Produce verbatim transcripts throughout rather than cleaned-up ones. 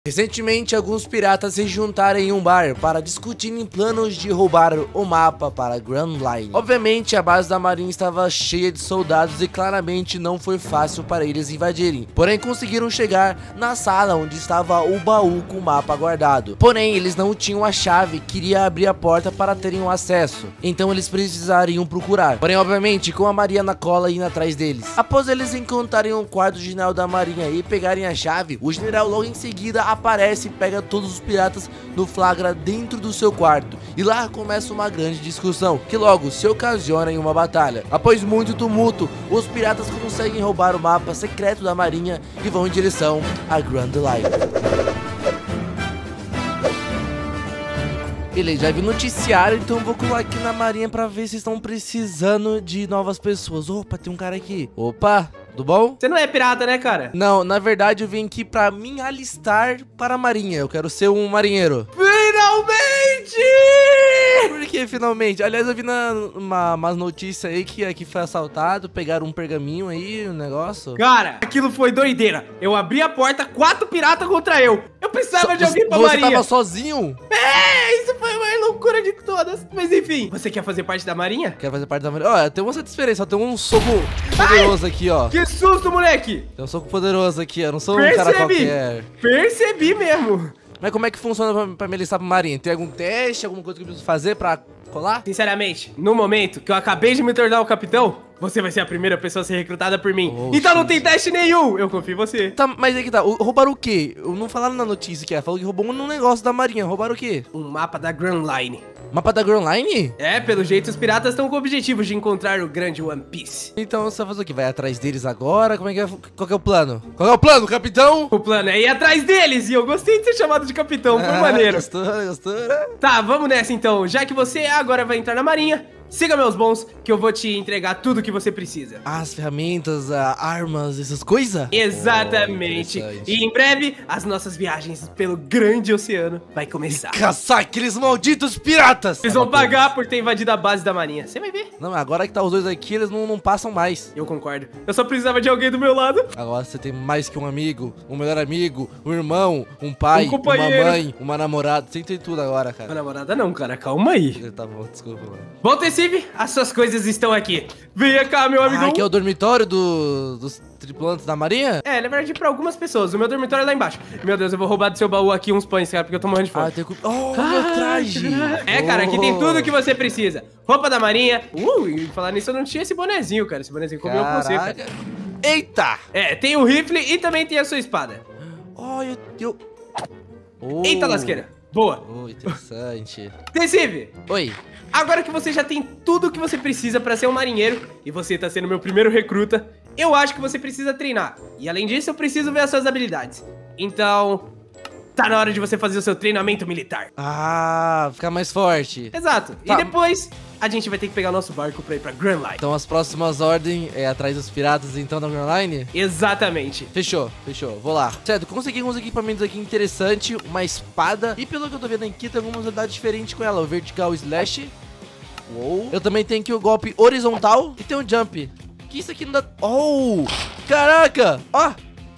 Recentemente, alguns piratas se juntaram em um bar para discutirem planos de roubar o mapa para Grand Line. Obviamente, a base da marinha estava cheia de soldados e claramente não foi fácil para eles invadirem. Porém, conseguiram chegar na sala onde estava o baú com o mapa guardado. Porém, eles não tinham a chave que iria abrir a porta para terem o acesso. Então, eles precisariam procurar. Porém, obviamente, com a Maria na cola indo atrás deles. Após eles encontrarem um quarto general da marinha e pegarem a chave, o general logo em seguida aparece e pega todos os piratas no flagra dentro do seu quarto, e lá começa uma grande discussão, que logo se ocasiona em uma batalha. Após muito tumulto, os piratas conseguem roubar o mapa secreto da marinha e vão em direção a Grand Line. Beleza, já vi noticiário, então vou colar aqui na marinha pra ver se estão precisando de novas pessoas. Opa, tem um cara aqui. Opa, tudo bom? Você não é pirata, né, cara? Não, na verdade eu vim aqui pra me alistar para a marinha. Eu quero ser um marinheiro. Finalmente! Por que finalmente? Aliás, eu vi na, uma, umas notícias aí que aqui foi assaltado, pegaram um pergaminho aí, um negócio. Cara, aquilo foi doideira. Eu abri a porta, quatro piratas contra eu. Eu precisava So, de alguém pra você marinha. Você tava sozinho? É, isso foi a maior loucura de todas. Mas enfim, você quer fazer parte da marinha? Quer fazer parte da marinha? Ó, tem uma certa diferença, tem um soco poderoso. Ai, aqui, ó. Que susto, moleque! Tem um soco poderoso aqui, eu não sou Percebi. um cara qualquer. Percebi mesmo. Mas como é que funciona pra, pra me alistar pra marinha? Tem algum teste, alguma coisa que eu preciso fazer pra colar? Sinceramente, no momento que eu acabei de me tornar o capitão, você vai ser a primeira pessoa a ser recrutada por mim. Oh, então não Jesus. tem teste nenhum. Eu confio em você. Tá, mas aí que tá. Roubaram o quê? Eu não falaram na notícia que é. Falou que roubou um negócio da marinha. Roubaram o quê? Um mapa da Grand Line. Mapa da Grand Line? É, pelo jeito os piratas estão com o objetivo de encontrar o grande One Piece. Então você vai fazer o quê? Vai atrás deles agora? Como é que é? Qual que é o plano? Qual é o plano, capitão? O plano é ir atrás deles e eu gostei de ser chamado de capitão, foi maneiro. Gostou, gostou? Tá, vamos nessa então. Já que você agora vai entrar na marinha, siga meus bons que eu vou te entregar tudo que você precisa. As ferramentas, a, armas, essas coisas? Exatamente. Oh, e em breve, as nossas viagens pelo grande oceano vai começar. Caçar aqueles malditos piratas! Eles vão pagar por ter invadido a base da marinha. Você vai ver. Não, agora que tá os dois aqui, eles não, não passam mais. Eu concordo. Eu só precisava de alguém do meu lado. Agora você tem mais que um amigo, um melhor amigo, um irmão, um pai, Um uma companheiro. mãe, uma namorada. Você tem tudo agora, Uma cara. namorada não, cara. Calma aí. Tá bom, desculpa, mano. Bom, Tecive, as suas coisas estão aqui. Venha cá, meu amigo. Ah, aqui é o dormitório do, dos tripulantes da marinha? É, na verdade, pra algumas pessoas. O meu dormitório é lá embaixo. Meu Deus, eu vou roubar do seu baú aqui uns pães, cara, porque eu tô morrendo de fome. Ah, tem... Oh, meu traje! É, cara, aqui tem Oh. tudo que você precisa. Roupa da marinha. Uh, e falar nisso, eu não tinha esse bonezinho, cara. Esse bonezinho comeu com você, cara. Caraca. Eita! É, tem o rifle e também tem a sua espada. Oh, eu... eu... Oh. Eita, lasqueira. Boa. Oh, interessante. Tecive, Oi. agora que você já tem tudo o que você precisa pra ser um marinheiro e você tá sendo meu primeiro recruta, eu acho que você precisa treinar. E além disso, eu preciso ver as suas habilidades. Então, tá na hora de você fazer o seu treinamento militar. Ah, ficar mais forte. Exato. Tá. E depois, a gente vai ter que pegar o nosso barco pra ir pra Grand Line. Então as próximas ordens é atrás dos piratas, então, da Grand Line? Exatamente. Fechou, fechou. Vou lá. Certo, consegui uns equipamentos aqui interessantes, uma espada. E pelo que eu tô vendo aqui, tem algumas unidades diferentes com ela. O vertical slash. Uou. Eu também tenho aqui o golpe horizontal e tem um jump. Que isso aqui não dá... Oh! Caraca! Ó!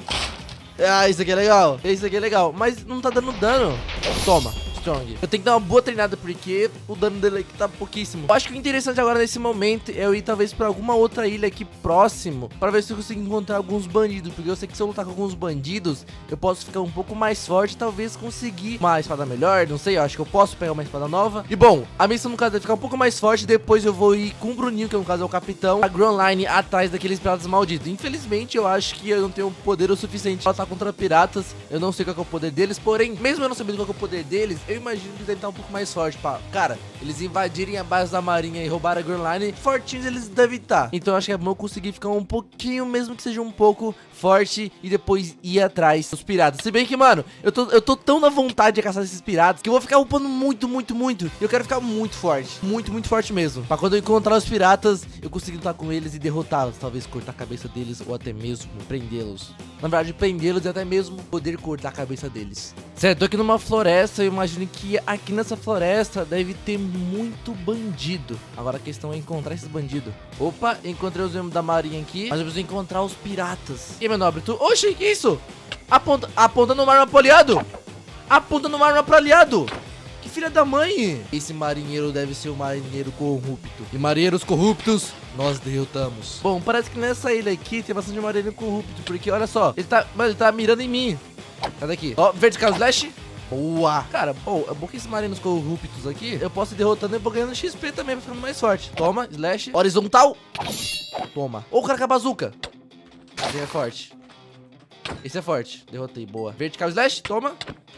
Ah, isso aqui é legal. Isso aqui é legal. Mas não tá dando dano. Toma. Strong. Eu tenho que dar uma boa treinada porque o dano dele aqui tá pouquíssimo. Eu acho que o interessante agora nesse momento é eu ir talvez pra alguma outra ilha aqui próximo pra ver se eu consigo encontrar alguns bandidos, porque eu sei que se eu lutar com alguns bandidos eu posso ficar um pouco mais forte, talvez conseguir uma espada melhor, não sei, eu acho que eu posso pegar uma espada nova. E bom, a missão no caso é ficar um pouco mais forte, depois eu vou ir com o Bruninho, que no caso é o capitão, a Grand Line atrás daqueles piratas malditos. Infelizmente eu acho que eu não tenho poder o suficiente pra lutar contra piratas, eu não sei qual que é o poder deles, porém, mesmo eu não sabendo qual que é o poder deles, eu imagino que eles devem estar um pouco mais forte, pá. Cara, eles invadirem a base da marinha e roubaram a Grand Line, fortinhos eles devem estar. Então eu acho que é bom eu conseguir ficar um pouquinho, mesmo que seja um pouco forte, e depois ir atrás dos piratas. Se bem que, mano, eu tô, eu tô tão na vontade de caçar esses piratas que eu vou ficar upando muito, muito, muito. E eu quero ficar muito forte. Muito, muito forte mesmo. Pra quando eu encontrar os piratas, eu conseguir lutar com eles e derrotá-los. Talvez cortar a cabeça deles ou até mesmo prendê-los. Na verdade, prendê-los e até mesmo poder cortar a cabeça deles. Certo, tô aqui numa floresta. Eu imagino que aqui nessa floresta deve ter muito bandido. Agora a questão é encontrar esses bandidos. Opa, encontrei os membros da marinha aqui, mas eu preciso encontrar os piratas. E aí, meu nobre, tu... Oxi, que isso? Aponta, apontando uma arma pro aliado. Apontando uma arma pro aliado. Que filha da mãe. Esse marinheiro deve ser um marinheiro corrupto. E marinheiros corruptos, nós derrotamos. Bom, parece que nessa ilha aqui tem bastante marinheiro corrupto. Porque, olha só, ele tá, mano, ele tá mirando em mim. Sai daqui. Ó, vertical slash. Boa. Cara, bom, é bom que esses marinheiros corruptos aqui, eu posso ir derrotando e vou ganhando X P também, vai ficando mais forte. Toma, slash. Horizontal. Toma. Ou o cara com a bazuca. Esse é forte. Esse é forte. Derrotei, boa. Vertical slash, toma.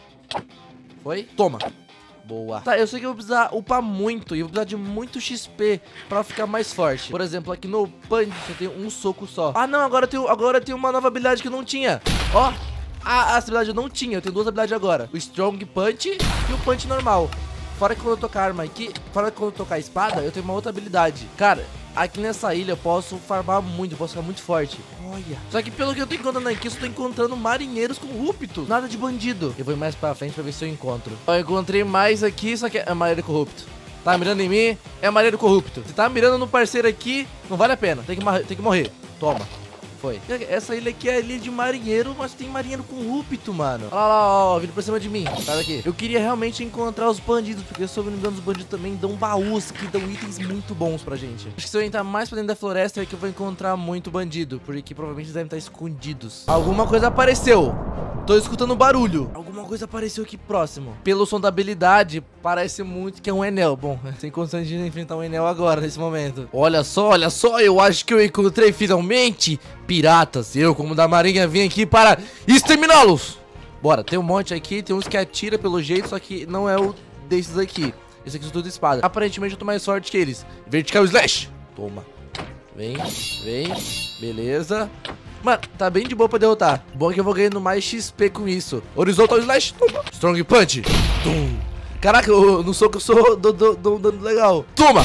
Foi? Toma. Boa. Tá, eu sei que eu vou precisar upar muito. E eu vou precisar de muito X P pra ficar mais forte. Por exemplo, aqui no punch eu tenho um soco só. Ah, não, agora eu tenho, agora eu tenho uma nova habilidade que eu não tinha. Ó. Ah, essa habilidade eu não tinha, eu tenho duas habilidades agora. O Strong Punch e o Punch normal. Fora que quando eu tocar a arma aqui, fora que quando eu tocar a espada, eu tenho uma outra habilidade. Cara, aqui nessa ilha eu posso farmar muito, eu posso ficar muito forte. Olha. Só que pelo que eu tô encontrando aqui, eu só tô encontrando marinheiros corruptos. Nada de bandido. Eu vou ir mais pra frente pra ver se eu encontro. Ó, eu encontrei mais aqui, só que é marinheiro corrupto. Tá mirando em mim, é marinheiro corrupto. Se tá mirando no parceiro aqui, não vale a pena. Tem que, tem que morrer. Toma. Foi. Essa ilha aqui é ilha de marinheiro, mas tem marinheiro corrupto, mano. Olha lá, lá, ó, vindo pra cima de mim. Sai daqui. Eu queria realmente encontrar os bandidos, porque se eu não me engano, os bandidos também dão baús, que dão itens muito bons pra gente. Acho que se eu entrar mais pra dentro da floresta é que eu vou encontrar muito bandido, porque provavelmente eles devem estar escondidos. Alguma coisa apareceu. Tô escutando barulho. Alguma coisa apareceu aqui próximo. Pelo som da habilidade, parece muito que é um Enel. Bom, sem condições de enfrentar um Enel agora, nesse momento. Olha só, olha só, eu acho que eu encontrei finalmente piratas. Eu, como da marinha, vim aqui para exterminá-los. Bora, tem um monte aqui, tem uns que atira pelo jeito, só que não é o desses aqui. Esse aqui é tudo espada. Aparentemente eu tô mais forte que eles. Vertical slash. Toma. Vem, vem. Beleza. Mano, tá bem de boa pra derrotar. Bom que eu vou ganhando mais X P com isso. Horizontal slash. Toma. Strong punch. Tum. Caraca, eu, no soco eu sou do, do, do, dano legal. Toma.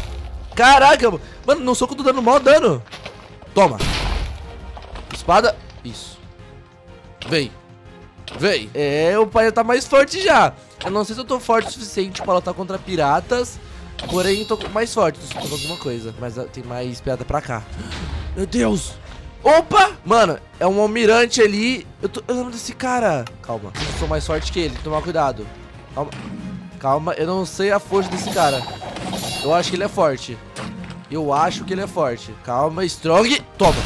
Caraca, mano, no soco eu tô dando maior dano. Toma. Espada. Isso. Vem. Vem. É, o pai tá mais forte já. Eu não sei se eu tô forte o suficiente pra lutar contra piratas. Porém, tô mais forte. Tô escutando alguma coisa. Mas tem mais pirata pra cá. Meu Deus. Opa! Mano, é um almirante ali. Eu, tô, eu lembro desse cara. Calma. Eu sou mais forte que ele. Tomar cuidado. Calma. Calma. Eu não sei a força desse cara. Eu acho que ele é forte. Eu acho que ele é forte. Calma. Strong. Toma.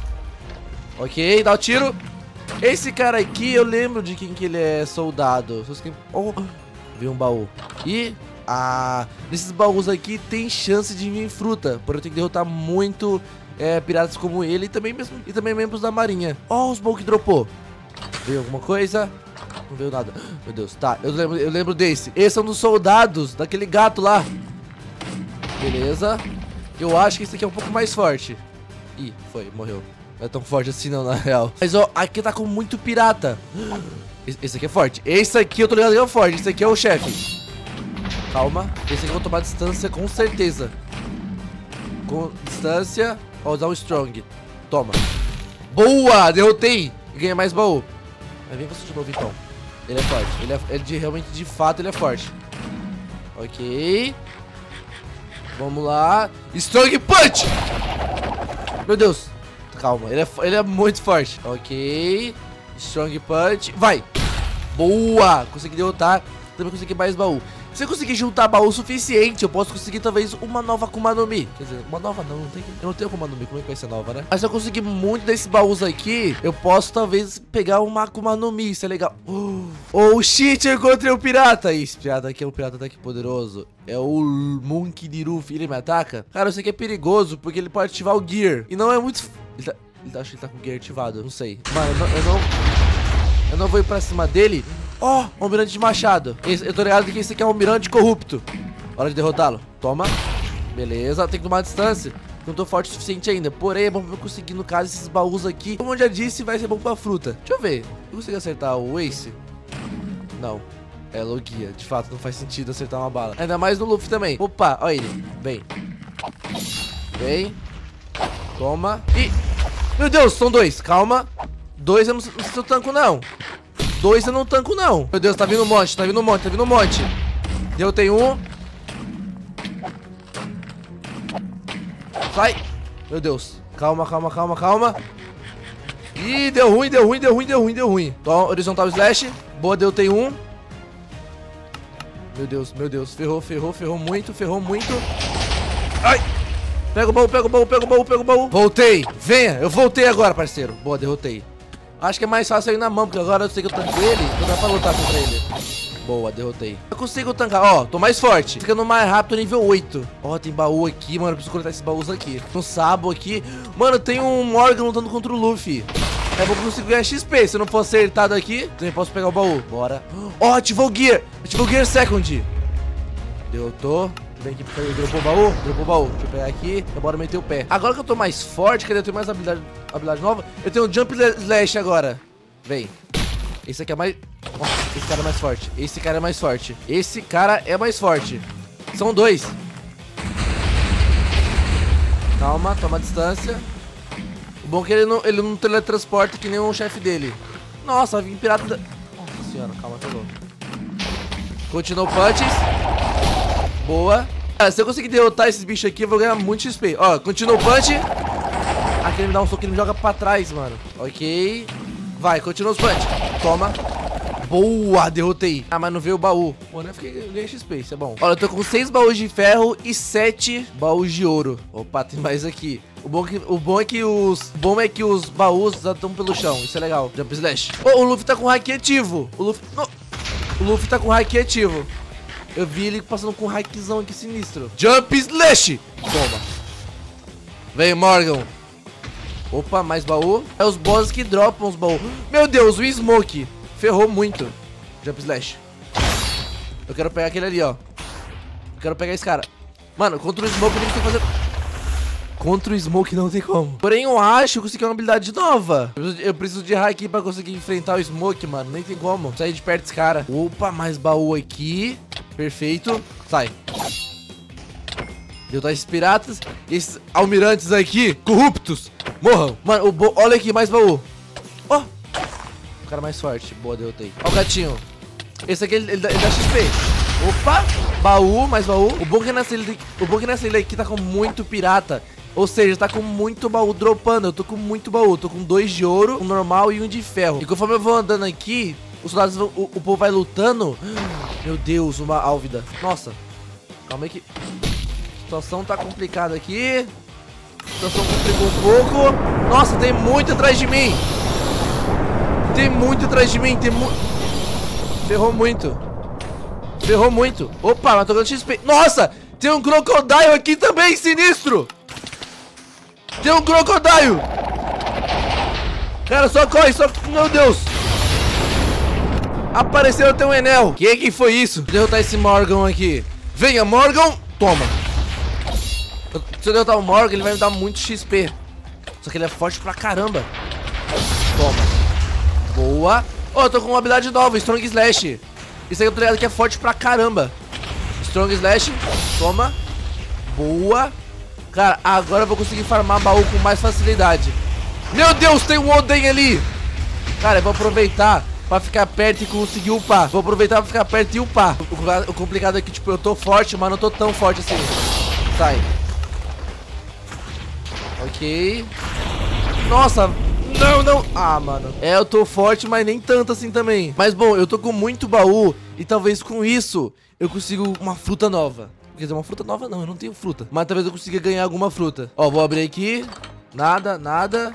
Ok. Dá o tiro. Esse cara aqui, eu lembro de quem que ele é soldado. Oh, vi um baú. E... Ah, nesses baús aqui tem chance de vir fruta. Porém, eu tenho que derrotar muito... É, piratas como ele e também, mesmo, e também membros da marinha. Ó, oh, os baús que dropou. Veio alguma coisa? Não veio nada. Meu Deus, tá, eu lembro, eu lembro desse. Esse é um dos soldados, daquele gato lá. Beleza. Eu acho que esse aqui é um pouco mais forte. Ih, foi, morreu. Não é tão forte assim não, na real. Mas ó, aqui tá com muito pirata. Esse aqui é forte. Esse aqui eu tô ligado que é forte. Esse aqui é o chefe. Calma. Esse aqui eu vou tomar distância com certeza. Com distância. Ó, usar um strong. Toma. Boa! Derrotei! E ganhei mais baú. Mas vem você de novo então. Ele é forte. Ele é, ele de, realmente, de fato, ele é forte. Ok. Vamos lá. Strong punch! Meu Deus. Calma. Ele é, ele é muito forte. Ok. Strong punch. Vai. Boa! Consegui derrotar. Também consegui mais baú. Se eu conseguir juntar baú suficiente, eu posso conseguir talvez uma nova Akuma no Mi. Quer dizer, uma nova não, não tem, eu não tenho Akuma no Mi, como é que vai ser nova, né? Mas se eu conseguir muito desses baús aqui, eu posso talvez pegar uma Akuma no Mi, isso é legal. Uh, oh shit, eu encontrei o um pirata. Esse pirata aqui é um pirata até que poderoso. É o Monkey D. Luffy, ele me ataca? Cara, eu sei que é perigoso, porque ele pode ativar o Gear. E não é muito... Ele tá... Ele tá... Acho que ele tá com o Gear ativado, não sei. Mano, eu não... Eu não, eu não vou ir pra cima dele... Ó, oh, almirante de machado. Esse, eu tô ligado que esse aqui é um almirante corrupto. Hora de derrotá-lo. Toma. Beleza, tem que tomar distância. Não tô forte o suficiente ainda. Porém, é bom pra eu conseguir, no caso, esses baús aqui. Como eu já disse, vai ser bom pra fruta. Deixa eu ver. Eu consigo acertar o Ace? Não. É logia. De fato, não faz sentido acertar uma bala. Ainda mais no Luffy também. Opa, olha ele. Vem. Vem. Toma. E... Meu Deus, são dois. Calma. Dois eu não, não sei se eu tanco, não. Dois eu não tanco, não. Meu Deus, tá vindo um monte, tá vindo um monte, tá vindo um monte. Eu tenho um. Sai. Meu Deus. Calma, calma, calma, calma. Ih, deu ruim, deu ruim, deu ruim, deu ruim, deu ruim. Então, horizontal slash. Boa, deu, tem um. Meu Deus, meu Deus. Ferrou, ferrou, ferrou muito, ferrou muito. Ai! Pega o baú, pega o baú, pega o baú, pega o baú. Voltei. Venha, eu voltei agora, parceiro. Boa, derrotei. Acho que é mais fácil ir na mão, porque agora eu sei que eu tanco ele. Então dá pra lutar contra ele. Boa, derrotei. Eu consigo tancar, ó, tô mais forte. Ficando mais rápido, nível oito. Ó, tem baú aqui, mano, eu preciso coletar esses baús aqui. Um Sabo aqui. Mano, tem um Morgan lutando contra o Luffy. É bom que eu consigo ganhar X P. Se eu não for acertado aqui, também posso pegar o baú. Bora. Ó, ativou o Gear. Ativou o Gear Second. Derrotou. Vem aqui, dropou o baú, dropou o baú. Deixa eu pegar aqui, eu bora meter o pé. Agora que eu tô mais forte, cadê? Eu tenho mais habilidade, habilidade nova. Eu tenho o Jump Slash agora. Vem. Esse aqui é mais... Nossa, esse cara é mais forte. Esse cara é mais forte. Esse cara é mais forte. São dois. Calma, toma distância. O bom é que ele não, ele não teletransporta que nem o chefe dele. Nossa, vai vir pirata da... Nossa senhora, calma, pegou. Continua o punches. Boa. Ah, se eu conseguir derrotar esses bichos aqui, eu vou ganhar muito X P. Ó, continua o punch. Aqui ele me dá um soco e me joga pra trás, mano. Ok. Vai, continua os punch. Toma. Boa, derrotei. Ah, mas não veio o baú. Pô, né? Fiquei, ganhei X P, isso é bom. Olha, eu tô com seis baús de ferro e sete baús de ouro. Opa, tem mais aqui. O bom, que, o bom é que os... O bom é que os baús já estão pelo chão. Isso é legal. Jump Slash. Oh, o Luffy tá com hack ativo. O Luffy... No. O Luffy tá com hack ativo. Eu vi ele passando com um hackzão aqui sinistro. Jump Slash! Toma. Vem, Morgan. Opa, mais baú. É os bosses que dropam os baús. Meu Deus, o Smoke. Ferrou muito. Jump Slash. Eu quero pegar aquele ali, ó. Eu quero pegar esse cara. Mano, contra o Smoke não tem que fazer... Contra o Smoke não tem como. Porém, eu acho que eu consegui uma habilidade nova. Eu preciso, eu preciso de hack pra conseguir enfrentar o Smoke, mano. Nem tem como. Sair de perto desse cara. Opa, mais baú aqui. Perfeito. Sai. Derrotar esses piratas. Esses almirantes aqui, corruptos. Morram. Mano, o bo... olha aqui, mais baú. Ó. Oh. O cara mais forte. Boa, derrotei. Ó o gatinho. Esse aqui, ele, ele, dá, ele dá X P. Opa. Baú, mais baú. O bom que nessa ilha, o bom que nessa ilha aqui tá com muito pirata. Ou seja, tá com muito baú dropando. Eu tô com muito baú. Tô com dois de ouro, um normal e um de ferro. E conforme eu vou andando aqui, os soldados vão, o, o povo vai lutando. Meu Deus, uma álvida. Nossa. Calma aí que... A situação tá complicada aqui. A situação complicou um pouco. Nossa, tem muito atrás de mim. Tem muito atrás de mim. Tem muito... Ferrou muito. Ferrou muito. Opa, mas tô ganhando X P. Nossa, tem um Crocodile aqui também, sinistro. Tem um Crocodile. Cara, só corre, só... Meu Deus. Apareceu até um Enel. Que que foi isso? Vou derrotar esse Morgan aqui. Venha, Morgan. Toma. Se eu derrotar o Morgan, ele vai me dar muito X P. Só que ele é forte pra caramba. Toma. Boa. Oh, eu tô com uma habilidade nova, Strong Slash. Isso aí eu tô ligado que é forte pra caramba. Strong Slash. Toma. Boa. Cara, agora eu vou conseguir farmar baú com mais facilidade. Meu Deus, tem um Oden ali. Cara, eu vou aproveitar pra ficar perto e conseguir upar. Vou aproveitar pra ficar perto e upar. O, o complicado é que, tipo, eu tô forte, mas não tô tão forte assim. Sai. Ok. Nossa. Não, não. Ah, mano. É, eu tô forte, mas nem tanto assim também. Mas, bom, eu tô com muito baú. E talvez com isso eu consigo uma fruta nova. Quer dizer, uma fruta nova não, eu não tenho fruta. Mas talvez eu consiga ganhar alguma fruta. Ó, vou abrir aqui. Nada, nada.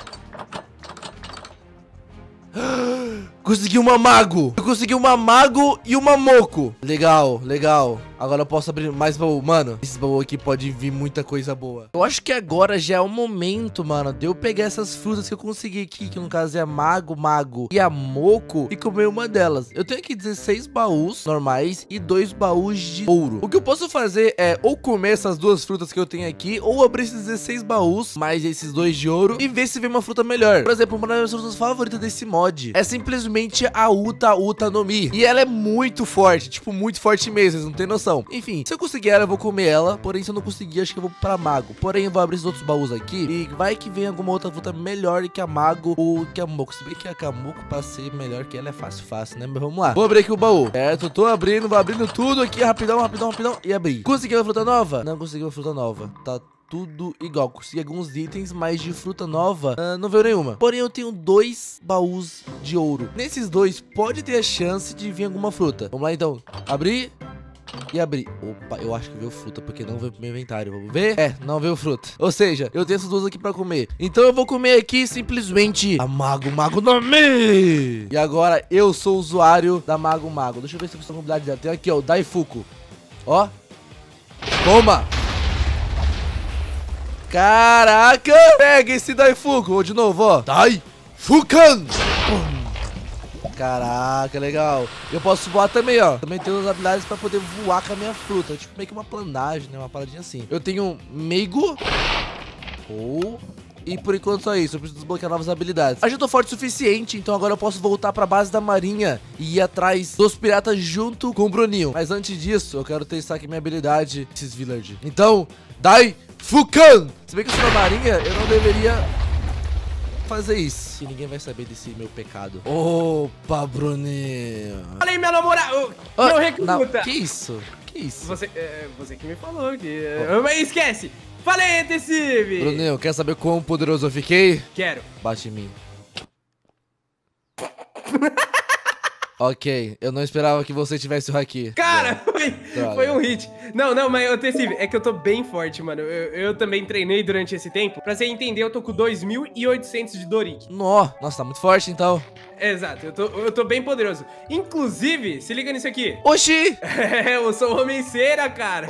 Consegui uma mago. Eu consegui uma mago e uma moco. Legal, legal. Agora eu posso abrir mais baú. Mano, esse baú aqui pode vir muita coisa boa. Eu acho que agora já é o momento, mano, de eu pegar essas frutas que eu consegui aqui, que no caso é a mago, mago e a moco, e comer uma delas. Eu tenho aqui dezesseis baús normais e dois baús de ouro. O que eu posso fazer é ou comer essas duas frutas que eu tenho aqui, ou abrir esses dezesseis baús, mais esses dois de ouro, e ver se vem uma fruta melhor. Por exemplo, uma das minhas frutas favoritas desse mod é simplesmente a Uta Uta no Mi. E ela é muito forte, tipo, muito forte mesmo, vocês não tem noção. Enfim, se eu conseguir ela, eu vou comer ela. Porém, se eu não conseguir, acho que eu vou pra mago. Porém, eu vou abrir esses outros baús aqui e vai que vem alguma outra fruta melhor que a mago ou que a moco. Se bem que a moco, pra ser melhor que ela, é fácil, fácil, né? Mas vamos lá. Vou abrir aqui o baú. Certo, tô abrindo, vou abrindo tudo aqui, rapidão, rapidão, rapidão. E abri. Consegui uma fruta nova? Não consegui uma fruta nova. Tá tudo igual. Consegui alguns itens, mas de fruta nova uh, não veio nenhuma. Porém, eu tenho dois baús de ouro. Nesses dois, pode ter a chance de vir alguma fruta. Vamos lá, então. Abrir e abrir. Opa, eu acho que veio fruta, porque não veio pro meu inventário. Vamos ver? É, não veio fruta. Ou seja, eu tenho essas duas aqui pra comer. Então eu vou comer aqui simplesmente a Mago Mago Nome. E agora eu sou o usuário da Mago Mago. Deixa eu ver se eu consigo habilidade dela. Tem aqui, ó, o Daifuku. Ó. Toma. Caraca. Pega esse Daifuku. De novo, ó. Daifukan. Caraca, legal. Eu posso voar também, ó. Também tenho as habilidades pra poder voar com a minha fruta. Tipo, meio que uma planagem, né? Uma paradinha assim. Eu tenho Meigo. Oh. E por enquanto só isso. Eu preciso desbloquear novas habilidades. Acho que eu tô forte o suficiente, então agora eu posso voltar pra base da marinha e ir atrás dos piratas junto com o Bruninho. Mas antes disso, eu quero testar aqui minha habilidade, esses village. Então, Daifukan! Se bem que eu sou na marinha, eu não deveria fazer isso. E ninguém vai saber desse meu pecado. Opa, Bruninho. Olha aí, meu namorado. Oh, meu recruta. Que isso? Que isso? Você, é, você que me falou que... Oh. Mas esquece. Falei, Intessive. Bruninho, quer saber quão poderoso eu fiquei? Quero. Bate em mim. Ok, eu não esperava que você tivesse o haki. Cara, foi, foi um hit. Não, não, mas, Intessive, é que eu tô bem forte, mano. Eu, eu também treinei durante esse tempo. Pra você entender, eu tô com dois mil e oitocentos de Dorik. Nó, nossa, tá muito forte, então. Exato, eu tô, eu tô bem poderoso. Inclusive, se liga nisso aqui. Oxi! É, eu sou homem-cera, cara.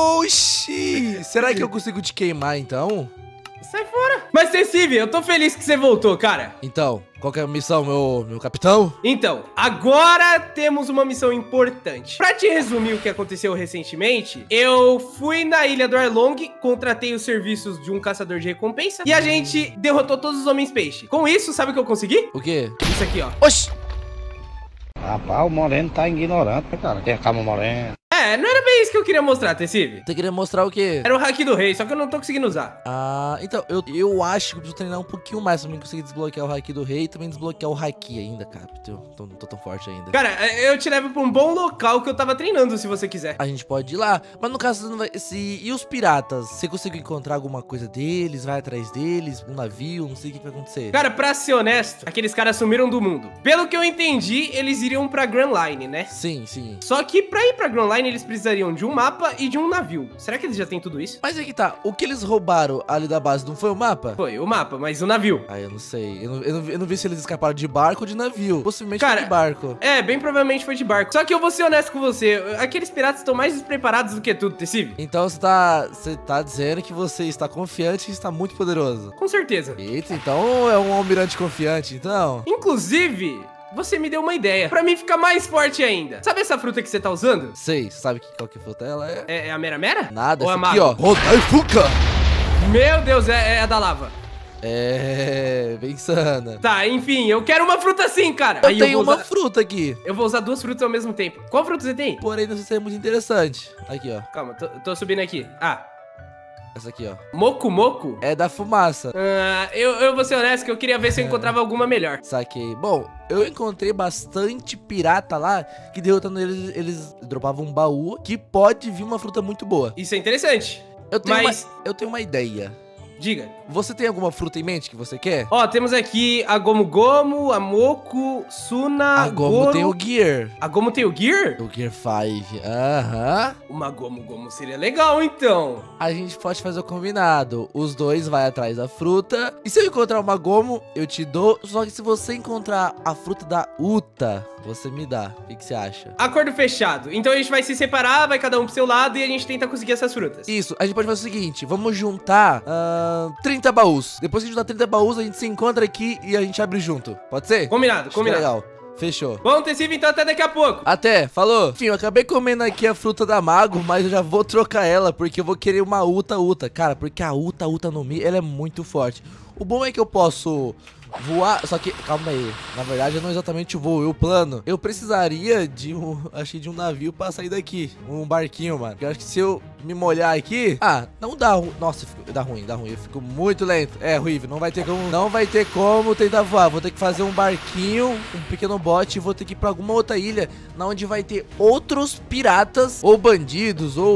Oxi! Será que eu consigo te queimar, então? Sai fora. Mas, Intessive, eu tô feliz que você voltou, cara. Então, qual que é a missão, meu, meu capitão? Então, agora temos uma missão importante. Pra te resumir o que aconteceu recentemente, eu fui na Ilha do Arlong, contratei os serviços de um caçador de recompensa e a gente derrotou todos os homens peixe. Com isso, sabe o que eu consegui? O quê? Isso aqui, ó. Oxi! Rapaz, o Moreno tá ignorante, né, cara? Tem a calma Moreno. É, não era bem isso que eu queria mostrar, Intessive. Você queria mostrar o quê? Era o haki do rei, só que eu não tô conseguindo usar. Ah, então, eu, eu acho que eu preciso treinar um pouquinho mais pra mim conseguir desbloquear o haki do rei e também desbloquear o haki ainda, cara. Eu tô, não tô tão forte ainda. Cara, eu te levo pra um bom local que eu tava treinando, se você quiser. A gente pode ir lá, mas no caso, você não vai, se, e os piratas? Você conseguiu encontrar alguma coisa deles? Vai atrás deles? Um navio? Não sei o que vai acontecer. Cara, pra ser honesto, aqueles caras sumiram do mundo. Pelo que eu entendi, eles iriam pra Grand Line, né? Sim, sim. Só que pra ir pra Grand Line, eles precisariam de um mapa e de um navio. Será que eles já têm tudo isso? Mas é que tá, o que eles roubaram ali da base não foi o mapa? Foi, o mapa, mas o navio. Ah, eu não sei. Eu não, eu não, eu não vi se eles escaparam de barco ou de navio. Possivelmente Cara, foi de barco. É, bem provavelmente foi de barco. Só que eu vou ser honesto com você. Aqueles piratas estão mais despreparados do que tudo, Intessive. Então você tá, você tá dizendo que você está confiante e está muito poderoso. Com certeza. Eita, então é um almirante confiante, então. Inclusive, você me deu uma ideia pra mim ficar mais forte ainda. Sabe essa fruta que você tá usando? Sei, sabe que, qual que fruta ela é? É, é a Mera Mera? Nada, Ou essa a aqui, ó. Rodaifuka! Meu Deus, é, é a da lava. É, bem sana. Tá, enfim, eu quero uma fruta assim, cara. Eu Aí tenho eu vou uma usar... fruta aqui. Eu vou usar duas frutas ao mesmo tempo. Qual fruta você tem? Porém, não sei se é muito interessante. Aqui, ó. Calma, tô, tô subindo aqui. Ah, Essa aqui, ó. Moco Moco? É da fumaça. Ah, eu, eu vou ser honesto que eu queria ver se eu encontrava alguma melhor. Saquei. Bom, eu encontrei bastante pirata lá que derrotando eles, eles dropavam um baú que pode vir uma fruta muito boa. Isso é interessante. Eu tenho, Mas- uma, eu tenho uma ideia. Diga. Você tem alguma fruta em mente que você quer? Ó, temos aqui a Gomu Gomu, a Moco, Suna, A Gomu Goro. tem o Gear. A Gomu tem o Gear? O Gear cinco. Aham. Uma Gomu Gomu seria legal, então. A gente pode fazer o combinado. Os dois vai atrás da fruta. E se eu encontrar uma Gomu, eu te dou. Só que se você encontrar a fruta da Uta, você me dá. O que, que você acha? Acordo fechado. Então a gente vai se separar, vai cada um pro seu lado e a gente tenta conseguir essas frutas. Isso, a gente pode fazer o seguinte. Vamos juntar ah, trinta baús. Depois que a gente juntar trinta baús, a gente se encontra aqui e a gente abre junto. Pode ser? Combinado, Acho combinado. legal. Fechou. Bom, Intessive, então até daqui a pouco. Até, falou. Enfim, eu acabei comendo aqui a fruta da Mago, mas eu já vou trocar ela, porque eu vou querer uma Uta Uta. Cara, porque a Uta Uta no Mi, ela é muito forte. O bom é que eu posso voar, só que, calma aí, na verdade eu não exatamente voo, eu plano. Eu precisaria de um, achei de um navio pra sair daqui, um barquinho, mano. Eu acho que se eu me molhar aqui, ah, não dá, ru- nossa, fico- dá ruim, dá ruim, eu fico muito lento. É, Ruive, não vai ter como, não vai ter como tentar voar. Vou ter que fazer um barquinho, um pequeno bote, e vou ter que ir pra alguma outra ilha, na onde vai ter outros piratas, ou bandidos, ou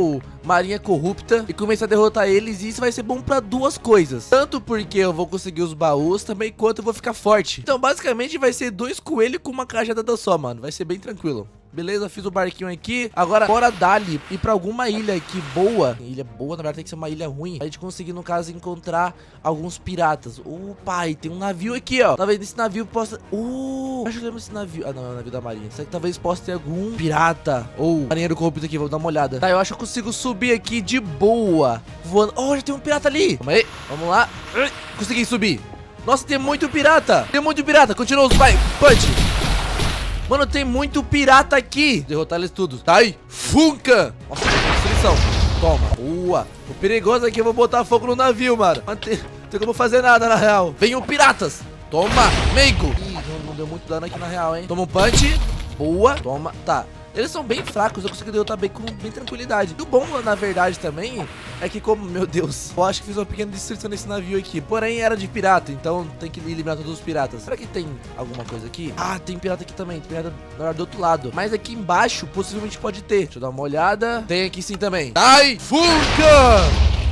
marinha corrupta e começar a derrotar eles. E isso vai ser bom pra duas coisas. Tanto porque eu vou conseguir os baús, também quanto eu vou ficar forte. Então, basicamente, vai ser dois coelhos com uma cajadada só, mano. Vai ser bem tranquilo. Beleza, fiz o barquinho aqui. Agora, bora dali ir pra alguma ilha aqui boa. Ilha boa, na verdade, tem que ser uma ilha ruim. A gente conseguir, no caso, encontrar alguns piratas. Ô, pai, tem um navio aqui, ó. Talvez nesse navio possa... Uh, acho que eu lembro desse navio. Ah, não, é o navio da marinha. Será que talvez possa ter algum pirata ou marinheiro corrupto aqui? Vou dar uma olhada. Tá, eu acho que eu consigo subir aqui de boa. Voando. Oh, já tem um pirata ali. Calma aí, vamos lá. Consegui subir. Nossa, tem muito pirata. Tem muito pirata. Continua os pai. Punch. Mano, tem muito pirata aqui. Derrotar eles tudo. Tá aí. Funka. Nossa, tem destruição. Toma. Boa. O perigoso aqui, eu vou botar fogo no navio, mano. Não tem, não tem como fazer nada, na real. Venham piratas. Toma. Meigo. Ih, não, não deu muito dano aqui, na real, hein. Toma um punch. Boa. Toma. Tá. Eles são bem fracos, eu consigo derrotar bem com bem tranquilidade. O bom, na verdade, também, é que como, meu Deus, eu acho que fiz uma pequena destruição nesse navio aqui. Porém, era de pirata, então tem que eliminar todos os piratas. Será que tem alguma coisa aqui? Ah, tem pirata aqui também, tem pirata do outro lado. Mas aqui embaixo, possivelmente pode ter. Deixa eu dar uma olhada. Tem aqui sim também. Ai, Funka!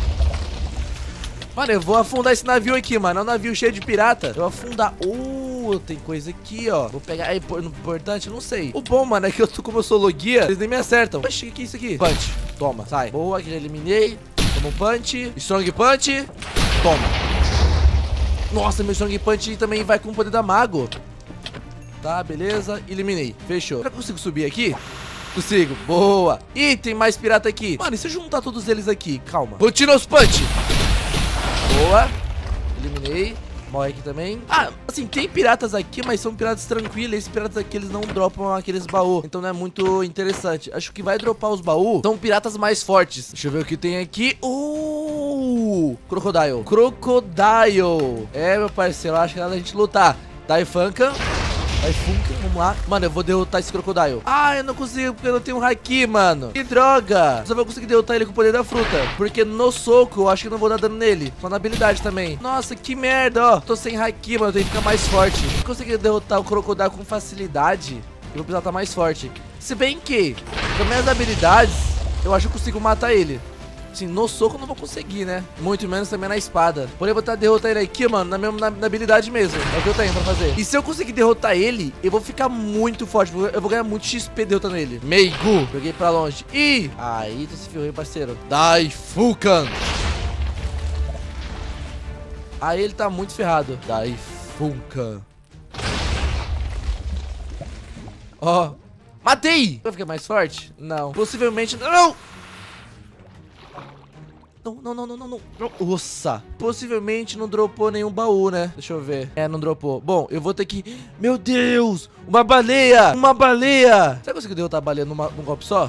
Mano, eu vou afundar esse navio aqui, mano. É um navio cheio de pirata. Eu vou afundar. Uh, tem coisa aqui, ó. Vou pegar. É importante? Não sei. O bom, mano, é que eu tô, como eu sou logia, eles nem me acertam. Oxi, o que é isso aqui? Punch. Toma, sai. Boa, que já eliminei. Toma um punch. Strong punch. Toma. Nossa, meu strong punch também vai com o poder da mago. Tá, beleza. Eliminei. Fechou. Será que eu consigo subir aqui? Consigo. Boa. Ih, tem mais pirata aqui. Mano, e se eu juntar todos eles aqui? Calma. Continuous punch. Boa. Eliminei. Morre aqui também. Ah, assim, tem piratas aqui, mas são piratas tranquilos. Esses piratas aqui, eles não dropam aqueles baús. Então não é muito interessante. Acho que vai dropar os baús são piratas mais fortes. Deixa eu ver o que tem aqui. Uh! Crocodile. Crocodile. É, meu parceiro, acho que é nada a gente lutar. Daifunka. Daifunka, vamos lá. Mano, eu vou derrotar esse Crocodile. Ah, eu não consigo porque eu não tenho haki, mano. Que droga. Só vou conseguir derrotar ele com o poder da fruta. Porque no soco, eu acho que não vou dar dano nele. Só na habilidade também. Nossa, que merda, ó. Tô sem haki, mano. Eu tenho que ficar mais forte. Se eu conseguir derrotar o Crocodile com facilidade, eu vou precisar estar mais forte. Se bem que, com minhas habilidades, eu acho que eu consigo matar ele. Assim, no soco eu não vou conseguir, né? Muito menos também na espada. Porém, eu vou tentar derrotar ele aqui, mano, na, mesma, na, na habilidade mesmo. É o que eu tenho pra fazer. E se eu conseguir derrotar ele, eu vou ficar muito forte. Eu vou ganhar muito X P derrotando ele. Meigu. Joguei pra longe. Ih! Aí, tu se ferrou, parceiro. Daifunkan. Aí ele tá muito ferrado. Daifunkan. Ó. Oh. Matei! Vai ficar mais forte? Não. Possivelmente... Não! Não, não, não, não, não, não. Nossa. Possivelmente não dropou nenhum baú, né? Deixa eu ver. É, não dropou. Bom, eu vou ter que... Meu Deus! Uma baleia! Uma baleia! Será que eu consigo derrotar a baleia numa, num golpe só?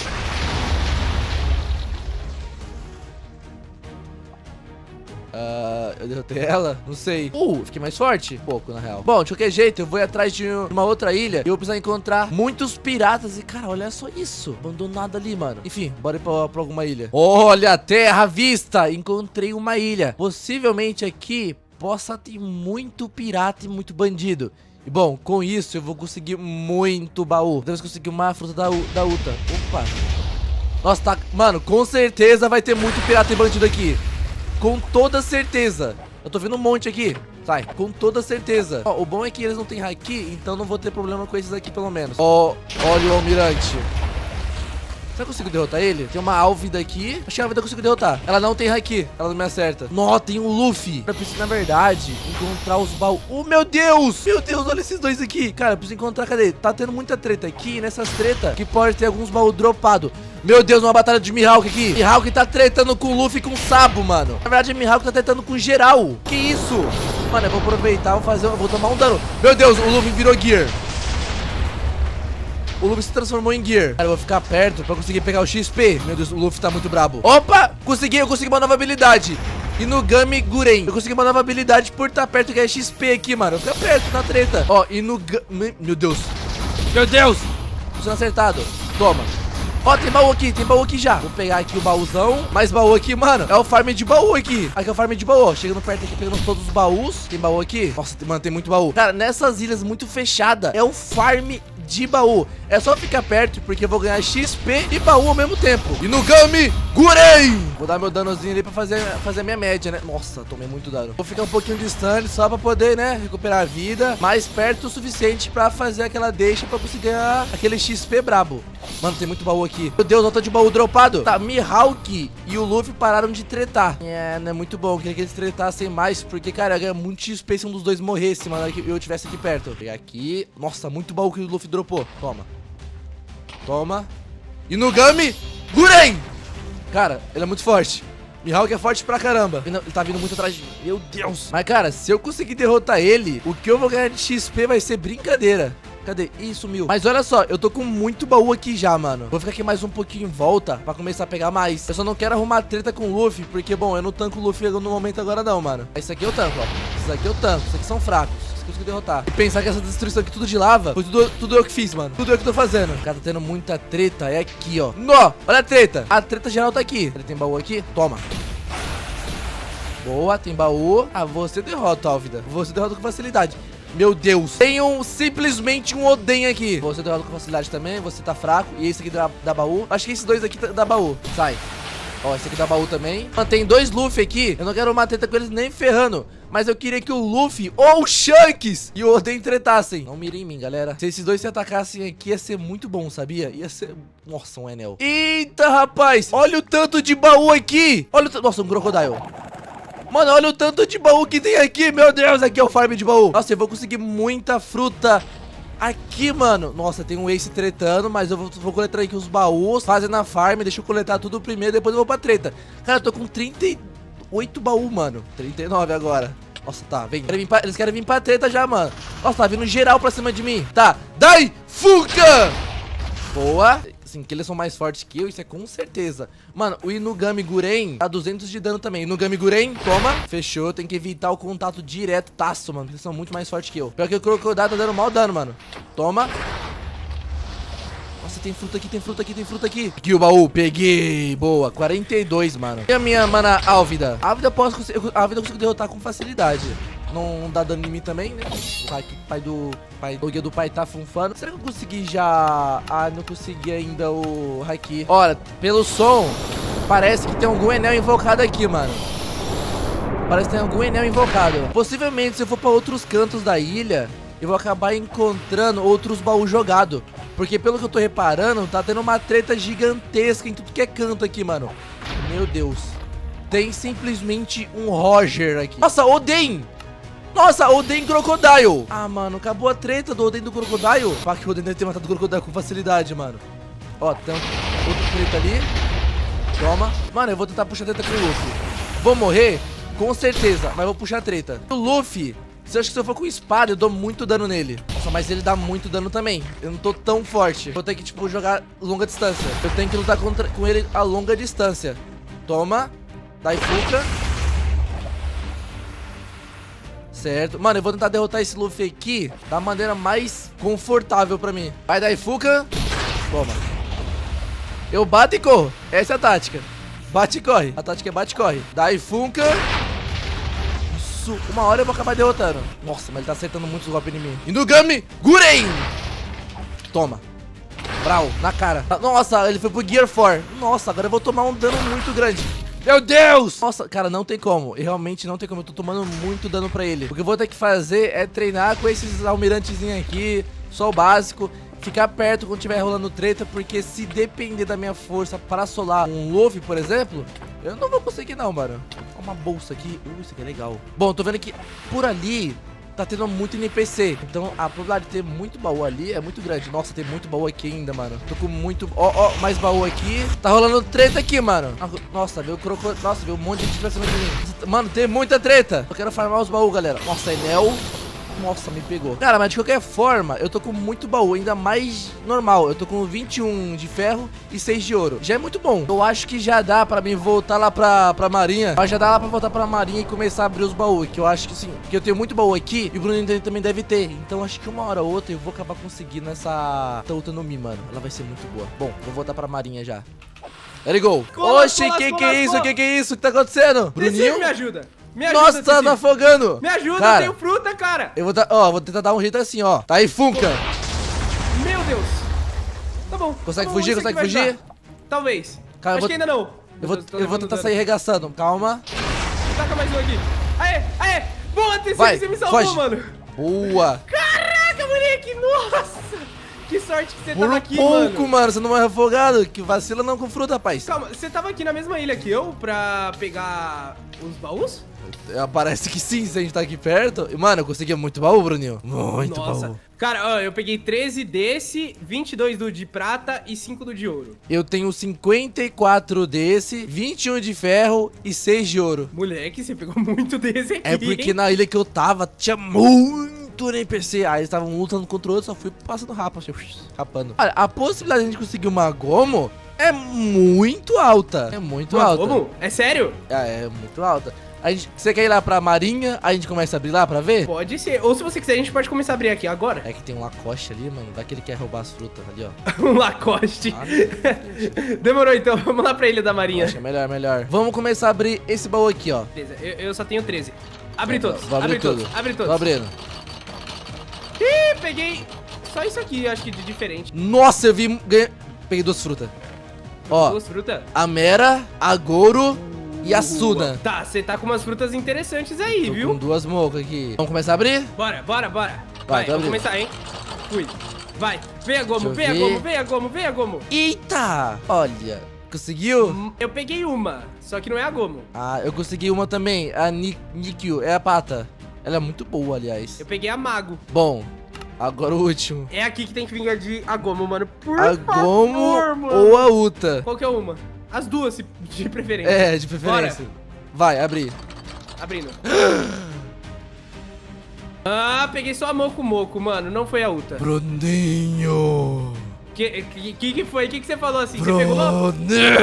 Uh, eu derrotei ela? Não sei. Uh, fiquei mais forte? Pouco, na real. Bom, de qualquer jeito, eu vou ir atrás de uma outra ilha e eu vou precisar encontrar muitos piratas. E, cara, olha só isso. Abandonado ali, mano. Enfim, bora ir pra, pra alguma ilha. Olha, terra à vista. Encontrei uma ilha. Possivelmente aqui possa ter muito pirata e muito bandido. E, bom, com isso eu vou conseguir muito baú. Devemos conseguir uma fruta da, da Uta. Opa. Nossa, tá... Mano, com certeza vai ter muito pirata e bandido aqui. Com toda certeza. Eu tô vendo um monte aqui. Sai, com toda certeza. Ó, o bom é que eles não têm haki, então não vou ter problema com esses aqui, pelo menos. Ó, olha o almirante. Será que eu consigo derrotar ele? Tem uma Álvida aqui. Acho que a Álvida eu consigo derrotar. Ela não tem haki, ela não me acerta. Nó, tem um Luffy. Eu preciso, na verdade, encontrar os baús. Oh, meu Deus! Meu Deus, olha esses dois aqui. Cara, eu preciso encontrar, cadê? Tá tendo muita treta aqui. Nessas tretas que pode ter alguns baús dropados. Meu Deus, uma batalha de Mihawk aqui. Mihawk tá tretando com o Luffy e com o Sabo, mano. Na verdade, Mihawk tá tretando com geral. Que isso? Mano, eu vou aproveitar, vou fazer, vou tomar um dano. Meu Deus, o Luffy virou Gear. O Luffy se transformou em Gear. Cara, eu vou ficar perto pra conseguir pegar o X P. Meu Deus, o Luffy tá muito brabo. Opa, consegui, eu consegui uma nova habilidade. Inugami Guren. Eu consegui uma nova habilidade por estar perto, que é X P aqui, mano. Fica perto na treta. Ó, Inugami... Meu Deus. Meu Deus. Tô sendo acertado. Toma. Ó, tem baú aqui, tem baú aqui já. Vou pegar aqui o baúzão. Mais baú aqui, mano. É o farm de baú aqui. Aqui é o farm de baú, ó. Chegando perto aqui, pegando todos os baús. Tem baú aqui. Nossa, mano, tem muito baú. Cara, nessas ilhas muito fechadas, é o farm de baú. É só ficar perto, porque eu vou ganhar X P e baú ao mesmo tempo. Inugami Gurei! Vou dar meu danozinho ali pra fazer, fazer a minha média, né? Nossa, tomei muito dano. Vou ficar um pouquinho distante só pra poder, né, recuperar a vida. Mais perto o suficiente pra fazer aquela deixa pra conseguir ganhar aquele X P brabo. Mano, tem muito baú aqui. Meu Deus, olha o tanto de baú dropado. Tá, Mihawk e o Luffy pararam de tretar. É, não é muito bom. Eu queria que eles tretassem mais, porque, cara, eu ganho muito X P se um dos dois morresse, mano, e eu estivesse aqui perto. Vou pegar aqui. Nossa, muito baú que o Luffy dropou. Toma. Toma. Inugami Gurei! Cara, ele é muito forte. Mihawk é forte pra caramba. Ele tá vindo muito atrás de mim. Meu Deus. Mas, cara, se eu conseguir derrotar ele, o que eu vou ganhar de X P vai ser brincadeira. Cadê? Ih, sumiu. Mas olha só, eu tô com muito baú aqui já, mano. Vou ficar aqui mais um pouquinho em volta pra começar a pegar mais. Eu só não quero arrumar treta com o Luffy, porque, bom, eu não tanco o Luffy no momento agora não, mano. Esse aqui eu tanco, ó. Esse aqui eu tanco. Esses aqui são fracos. Esses aqui eu consegui derrotar. E pensar que essa destruição aqui tudo de lava, foi tudo, tudo eu que fiz, mano. Tudo eu que tô fazendo. O cara tá tendo muita treta. É aqui, ó. Nó! Olha a treta. A treta geral tá aqui. Ele tem baú aqui? Toma. Boa, tem baú. Ah, você derrota, Álvida. Você derrota com facilidade. Meu Deus. Tem um, simplesmente um Oden aqui. Você derrota com facilidade também. Você tá fraco. E esse aqui dá, dá baú. Acho que esses dois aqui dá baú. Sai. Ó, esse aqui dá baú também. Mano, tem dois Luffy aqui. Eu não quero uma treta com eles nem ferrando. Mas eu queria que o Luffy ou o Shanks e o Oden tretassem. Não mirem em mim, galera. Se esses dois se atacassem aqui, ia ser muito bom, sabia? Ia ser... Nossa, um Enel. Eita, rapaz. Olha o tanto de baú aqui. Olha o tanto... Nossa, um Crocodile. Mano, olha o tanto de baú que tem aqui. Meu Deus, aqui é o farm de baú. Nossa, eu vou conseguir muita fruta aqui, mano. Nossa, tem um Ace tretando, mas eu vou, vou coletar aqui os baús, fazendo a farm. Deixa eu coletar tudo primeiro, depois eu vou pra treta. Cara, eu tô com trinta e oito baú, mano. trinta e nove agora. Nossa, tá, vem. Querem vir pra, eles querem vir pra treta já, mano. Nossa, tá vindo geral pra cima de mim. Tá, Dai Fuka! Boa. Assim, que eles são mais fortes que eu, isso é com certeza. Mano, o Inugami Guren dá duzentos de dano também. Inugami Guren, toma. Fechou, tem que evitar o contato direto, taço, mano. Eles são muito mais fortes que eu. Pior que o Crocodile tá dando mal dano, mano. Toma. Nossa, tem fruta aqui, tem fruta aqui, tem fruta aqui. Aqui o baú, peguei. Boa, quarenta e dois, mano. E a minha mana Álvida? Álvida eu posso, a Álvida eu consigo derrotar com facilidade. Não dá dano em mim também, né? O pai, pai do... Pai, o guia do pai tá funfando. Será que eu consegui já... Ah, não consegui ainda o Haki. Olha, pelo som, parece que tem algum Enel invocado aqui, mano. Parece que tem algum Enel invocado. Possivelmente, se eu for pra outros cantos da ilha, eu vou acabar encontrando outros baús jogados. Porque pelo que eu tô reparando, tá tendo uma treta gigantesca em tudo que é canto aqui, mano. Meu Deus. Tem simplesmente um Roger aqui. Nossa, Oden! Nossa, Oden Crocodile. Ah, mano, acabou a treta do Oden do Crocodile. Pá, que o Oden deve ter matado o Crocodile com facilidade, mano. Ó, tem outra treta ali. Toma. Mano, eu vou tentar puxar treta com o Luffy. Vou morrer? Com certeza, mas vou puxar treta. O Luffy, você acha que se eu for com espada, eu dou muito dano nele. Nossa, mas ele dá muito dano também. Eu não tô tão forte. Vou ter que, tipo, jogar longa distância. Eu tenho que lutar contra, com ele a longa distância. Toma. Dai Fuka. Certo. Mano, eu vou tentar derrotar esse Luffy aqui da maneira mais confortável pra mim. Vai, Dai Fuka. Toma. Eu bato e corro. Essa é a tática. Bate e corre. A tática é bate e corre. Dai Fuka. Isso. Uma hora eu vou acabar derrotando. Nossa, mas ele tá acertando muitos golpes em mim. Inugami Guren. Toma. Brau, na cara. Nossa, ele foi pro Gear quatro. Nossa, agora eu vou tomar um dano muito grande. Meu Deus! Nossa, cara, não tem como. E realmente não tem como. Eu tô tomando muito dano pra ele. O que eu vou ter que fazer é treinar com esses almirantezinhos aqui. Só o básico. Ficar perto quando tiver rolando treta. Porque se depender da minha força para solar um Luffy, por exemplo, eu não vou conseguir não, mano. Uma bolsa aqui. Uh, isso aqui é legal. Bom, tô vendo que por ali tá tendo muito N P C. Então a probabilidade de ter muito baú ali é muito grande. Nossa, tem muito baú aqui ainda, mano. Tô com muito... Ó, ó, mais baú aqui. Tá rolando treta aqui, mano. Nossa, veio o crocodilo. Nossa, veio um monte de gente pra cima de mim. Mano, tem muita treta. Eu quero farmar os baús, galera. Nossa, Enel. Nossa, me pegou. Cara, mas de qualquer forma, eu tô com muito baú, ainda mais normal. Eu tô com vinte e um de ferro e seis de ouro. Já é muito bom. Eu acho que já dá pra mim voltar lá pra, pra marinha. Mas já dá lá pra voltar pra marinha e começar a abrir os baús. Que eu acho que sim. Porque eu tenho muito baú aqui e o Bruno também deve ter. Então acho que uma hora ou outra eu vou acabar conseguindo essa Tauta no Mi, mano. Ela vai ser muito boa. Bom, vou voltar pra marinha já. Let it go. Cola, Oxi, cola, que cola, que é isso? cola. Que que é isso? O que tá acontecendo? Bruninho, me ajuda. Me ajuda, Nossa, tá, tá afogando. Me ajuda, cara, eu tenho fruta, cara. Eu vou, ó, vou tentar dar um jeito assim, ó. Tá aí, Funka. Meu bom. Consegue Tá bom, fugir? isso aqui Consegue vai fugir? ajudar. Talvez. Cara, eu Acho vou- que ainda não. Eu vou, tô- tô eu vou levando tentar dano. sair arregaçando. Calma. Taca mais um aqui. Aê, aê. Boa, T C, Vai, você me salvou, foge. mano. Boa. Caraca, moleque, nossa. Que sorte que você Por tava um aqui, pouco, mano. mano. Você não é afogado. Que vacila não com fruta, rapaz. Calma, você tava aqui na mesma ilha que eu pra pegar os baús? É, parece que sim, se a gente tá aqui perto. E, mano, eu consegui muito baú, Bruninho. Muito Nossa. baú. Cara, ó, eu peguei treze desse, vinte e dois do de prata e cinco do de ouro. Eu tenho cinquenta e quatro desse, vinte e um de ferro e seis de ouro. Moleque, você pegou muito desse aqui. É porque na ilha que eu tava tinha muito N P C. Aí eles estavam lutando contra o outro, só fui passando rapa, assim, rapando. Olha, a possibilidade de a gente conseguir uma Gomo é muito alta. É muito Mano, alta. como? É sério? É, é muito alta. A gente, você quer ir lá pra Marinha? A gente começa a abrir lá pra ver? Pode ser. Ou se você quiser, a gente pode começar a abrir aqui agora. É que tem um Lacoste ali, mano. Vai que ele quer roubar as frutas ali, ó. Um Lacoste. Ah, não. Demorou então, vamos lá pra Ilha da Marinha. Acho que é melhor, melhor. Vamos começar a abrir esse baú aqui, ó. Beleza, eu, eu só tenho treze. Abre Vou- todos, vou abrir abre tudo. todos, abre Tô todos. abrindo. Ih, peguei só isso aqui, acho que de diferente. Nossa, eu vi... ganhei- Peguei duas frutas. Ó, Duas frutas. a Mera, a Goro e a Suna. Tá, você tá com umas frutas interessantes aí, Tô viu? com duas mocas aqui. Vamos começar a abrir? Bora, bora, bora. Vai, tô vamos abrindo. começar, hein? Fui. Vai, vem a Gomo, Deixa eu vem a ver. Gomo, vem a Gomo, vem a Gomo. Eita! Olha, conseguiu? Hum, Eu peguei uma, só que não é a Gomo. Ah, eu consegui uma também. A Ni- Nikyu, é a pata. Ela é muito boa, aliás. Eu peguei a Mago. Bom, agora o último. É aqui que tem que vir de a Gomo, mano. Por A favor, Gomo mano. ou a Uta. Qual que é uma? As duas, se- de preferência. É, de preferência. Vai, abrir. Abrindo. Ah, peguei só a Moco Moco, mano. Não foi a Uta. Bruninho! Que que, que que foi? O que, que você falou assim? Você pegou? Bruninho!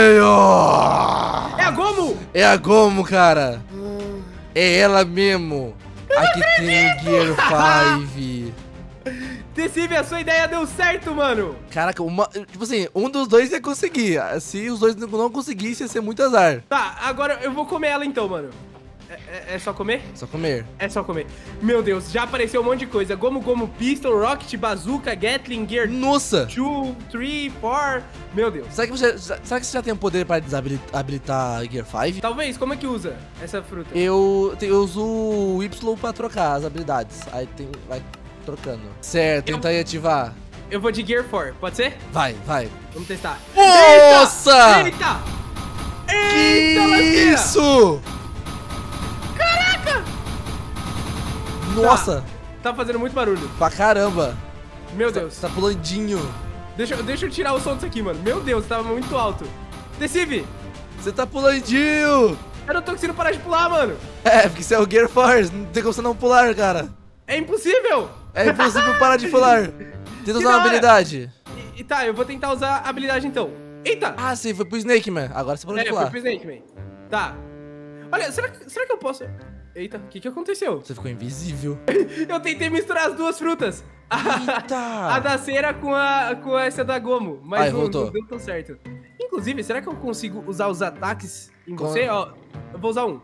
É a Gomo! É a Gomo, cara. É ela mesmo. Aqui tem o Gear cinco. Deceive, a sua ideia deu certo, mano. Caraca, uma, tipo assim, um dos dois ia conseguir. Se os dois não conseguissem, ia ser muito azar. Tá, agora eu vou comer ela então, mano. É, é- é só comer? Só comer. É só comer. Meu Deus, já apareceu um monte de coisa. Gomu Gomu Pistol, Rocket, Bazooka, Gatling, Gear Nossa! dois, três, quatro. Meu Deus. Será que você, será que você já tem o poder para desabilitar Gear cinco? Talvez, como é que usa essa fruta? Eu, te- eu uso o Y pra trocar as habilidades. Aí tem, vai trocando. Certo, Eu- tentar aí ativar. Eu vou de Gear quatro, pode ser? Vai, vai. Vamos testar. Nossa! Eita! Que Eita, lasqueira! isso? Nossa, Tá fazendo muito barulho. pra caramba. Meu Tá- Deus. Tá pulandinho. Deixa, eu- deixa eu tirar o som disso aqui, mano. Meu Deus, tava muito alto. Deceive, Você tá pulandinho. eu não tô conseguindo parar de pular, mano. É, porque você é o Gear Force. Não tem como você não pular, cara. É impossível. É impossível parar de pular. Tenta usar da uma hora. habilidade. E, e tá, eu vou tentar usar a habilidade então. Eita! Ah, sim, foi pro Snake Man. Agora você pode é, foi pular. pro Snake, man. Tá. Olha, será, que- será que eu posso... Eita, o que que aconteceu? Você ficou invisível. Eu tentei misturar as duas frutas. A, Eita! a da cera com, a, com essa da Gomo, mas Ai, não, voltou. não deu tão certo. Inclusive, será que eu consigo usar os ataques em Com- você? Ó, eu vou usar um.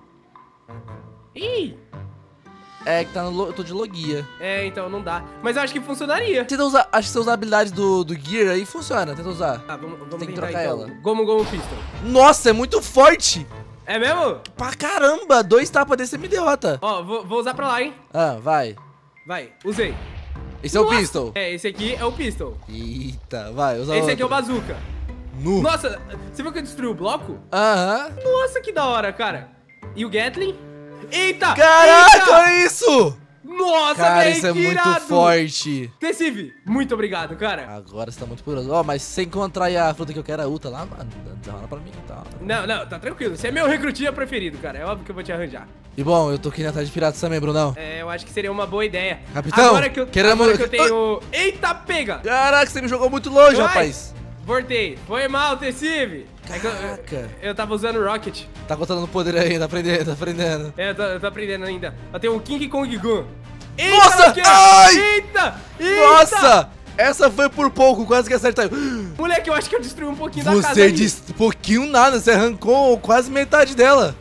Ih! É que tá no... lo- Eu tô de logia. É, então não dá. Mas eu acho que funcionaria. Tenta usar... Acho que você usar a habilidade do, do Gear aí funciona. Tenta usar. Tá, vamos, vamos Tem que tentar trocar então. ela. Gomo Gomo Pistol. Nossa, é muito forte. É mesmo? Pra caramba. Dois tapas desse você me derrota. Ó, vou, vou usar pra lá, hein? Ah, vai. Vai, usei. Esse é o Nossa! pistol. É, esse aqui é o Pistol. Eita, vai, usa Esse aqui é o outro. Bazooka. Nu. Nossa, você viu que eu destruí o bloco? Aham. Nossa, que da hora, cara. E o Gatling? Eita! Caraca, Eita! olha isso. Nossa, Cara, véi, isso é que muito irado! forte. Deceive, muito obrigado, cara. Agora você tá muito poderoso. Ó, mas se você encontrar aí a fruta que eu quero, a Uta lá, mano, rola pra mim, tá? Não, não, tá tranquilo. Você é meu recrutinha preferido, cara. É óbvio que eu vou te arranjar. E bom, eu tô aqui atrás de piratas também, Brunão. É, eu acho que seria uma boa ideia. Capitão, agora que eu, queremos- agora que eu tenho... Eita, pega! Caraca, você me jogou muito longe, Vai. rapaz. Voltei. Foi mal, Deceive. É que eu- Caraca. Eu, eu tava usando o Rocket. Tá contando no poder aí, tá aprendendo, tá aprendendo. É, eu tô, eu tô aprendendo ainda. Eu tenho o King Kong Gun. Eita, Nossa! lasqueira! Ai! Eita! Eita! Nossa! Essa foi por pouco, quase que acertou. Moleque, eu acho que eu destruí um pouquinho da casa Você aí. disse pouquinho nada, você arrancou quase metade dela.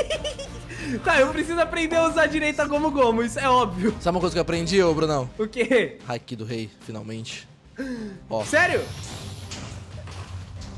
Tá, eu preciso aprender a usar direito a Gomu Gomu, isso é óbvio. Sabe uma coisa que eu aprendi, ô Brunão? O quê? Haki do rei, finalmente. Ó, Sério?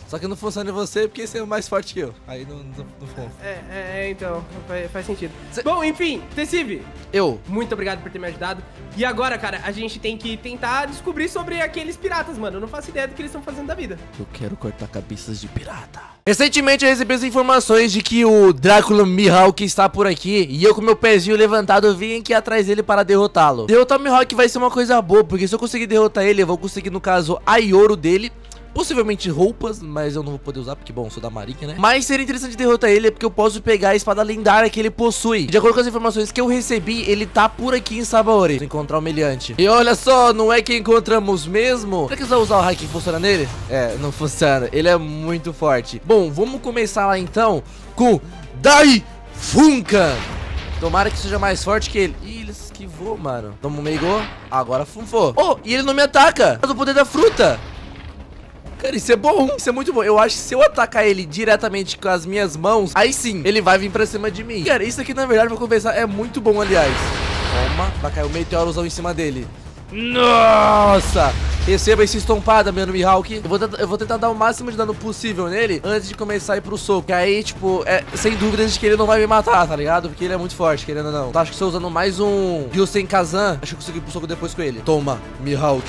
Só que não funciona em você porque você é mais forte que eu. Aí não, não, não funciona. É, é, é, então, faz, faz sentido. Cê... Bom, enfim, Tessive, eu. muito obrigado por ter me ajudado. E agora, cara, a gente tem que tentar descobrir sobre aqueles piratas, mano. Eu não faço ideia do que eles estão fazendo da vida. Eu quero cortar cabeças de pirata. Recentemente eu recebi as informações de que o Drácula Mihawk está por aqui. E eu com meu pezinho levantado vim aqui atrás dele para derrotá-lo. Derrotar o Mihawk vai ser uma coisa boa, porque se eu conseguir derrotar ele, eu vou conseguir, no caso, a Yoro dele. Possivelmente roupas, mas eu não vou poder usar, porque, bom, eu sou da Marinha, né? Mas seria interessante derrotar ele, porque eu posso pegar a espada lendária que ele possui. De acordo com as informações que eu recebi, ele tá por aqui em Sabaody. Encontrar o Meliante. E olha só, não é que encontramos mesmo? Será que você vai usar o hack que funciona nele? É, não funciona. Ele é muito forte. Bom, vamos começar lá, então, com Dai Funkan. Tomara que seja mais forte que ele. Ih, ele esquivou, mano. Toma um Meigo. Agora funfou. Oh, e ele não me ataca. Mas o poder da fruta. Cara, isso é bom, isso é muito bom. Eu acho que se eu atacar ele diretamente com as minhas mãos, aí sim, ele vai vir pra cima de mim. Cara, isso aqui, na verdade, vou conversar, é muito bom, aliás. Toma, vai cair o meteorozão em cima dele. Nossa! Receba esse estompada, meu Mihawk. Eu vou, eu vou tentar dar o máximo de dano possível nele antes de começar a ir pro soco. Que aí, tipo, é sem dúvidas de que ele não vai me matar, tá ligado? Porque ele é muito forte, querendo ou não. Então, acho que estou usando mais um Ryusen Kazan. Acho que eu consigo ir pro soco depois com ele. Toma, Mihawk.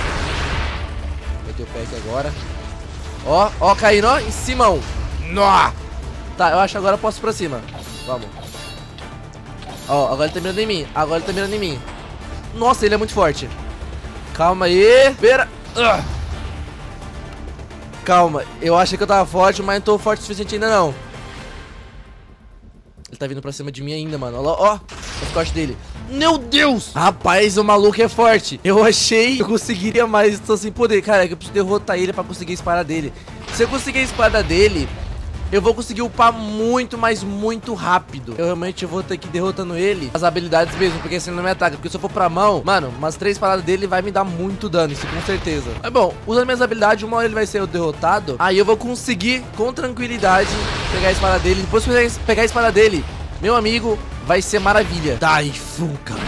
O pé aqui agora. Ó, ó, caindo, ó, em cima. Nó. Tá, eu acho que agora eu posso ir pra cima. Vamos. Ó, agora ele tá mirando em mim. Agora ele tá mirando em mim. Nossa, ele é muito forte. Calma aí. Pera. Uh. Calma. Eu achei que eu tava forte, mas não tô forte o suficiente ainda, não. Ele tá vindo pra cima de mim ainda, mano. Ó, ó. O corte dele. Meu Deus! Rapaz, o maluco é forte. Eu achei que eu conseguiria mais, tô sem poder. Cara, é que eu preciso derrotar ele pra conseguir a espada dele. Se eu conseguir a espada dele, eu vou conseguir upar muito, mas muito rápido. Eu realmente vou ter que ir derrotando ele as habilidades mesmo, porque assim ele não me ataca. Porque se eu for pra mão, mano, umas três paradas dele vai me dar muito dano, isso com certeza. Mas bom, usando minhas habilidades, uma hora ele vai ser o derrotado. Aí eu vou conseguir, com tranquilidade, pegar a espada dele. Depois que eu pegar a espada dele, meu amigo, vai ser maravilha. Dai Funkan.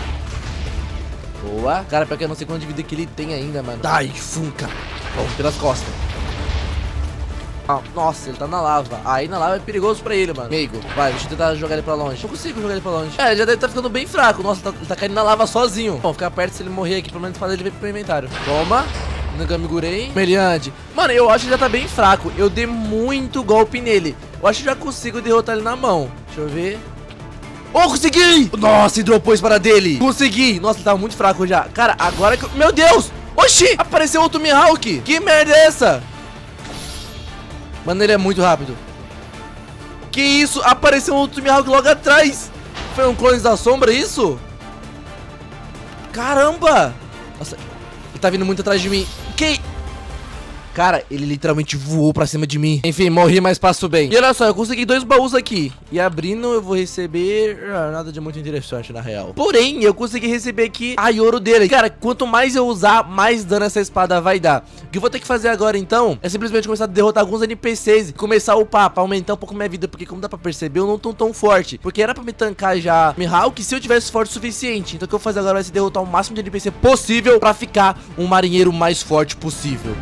Boa. Cara, pior que eu não sei quanto de vida que ele tem ainda, mano. Dai Funkan. Bom, pelas costas. Ah, nossa, ele tá na lava. Aí na lava é perigoso pra ele, mano. Meigo, vai, deixa eu tentar jogar ele pra longe. Não consigo jogar ele pra longe. É, ele já deve estar ficando bem fraco. Nossa, tá, ele tá caindo na lava sozinho. Bom, ficar perto, se ele morrer aqui, pelo menos fazer ele vir pro inventário. Toma. Nagamigurei. Meliante. Mano, eu acho que ele já tá bem fraco. Eu dei muito golpe nele. Eu acho que já consigo derrotar ele na mão. Deixa eu ver. Oh, consegui! Nossa, e dropou a espada dele. Consegui. Nossa, ele tava muito fraco já. Cara, agora que eu... Meu Deus! Oxi! Apareceu outro Mihawk. Que merda é essa? Mano, ele é muito rápido. Que isso? Apareceu outro Mihawk logo atrás. Foi um Clones da Sombra, isso? Caramba! Nossa, ele tá vindo muito atrás de mim. Que... Cara, ele literalmente voou pra cima de mim. Enfim, morri, mas passo bem. E olha só, eu consegui dois baús aqui. E abrindo, eu vou receber... Ah, nada de muito interessante, na real. Porém, eu consegui receber aqui a Yoro dele. Cara, quanto mais eu usar, mais dano essa espada vai dar. O que eu vou ter que fazer agora, então, é simplesmente começar a derrotar alguns N P Cs e começar a upar, pra aumentar um pouco minha vida. Porque, como dá pra perceber, eu não tô tão forte. Porque era pra me tancar já Mihawk se eu tivesse forte o suficiente. Então, o que eu vou fazer agora vai ser derrotar o máximo de N P C possível pra ficar um marinheiro mais forte possível.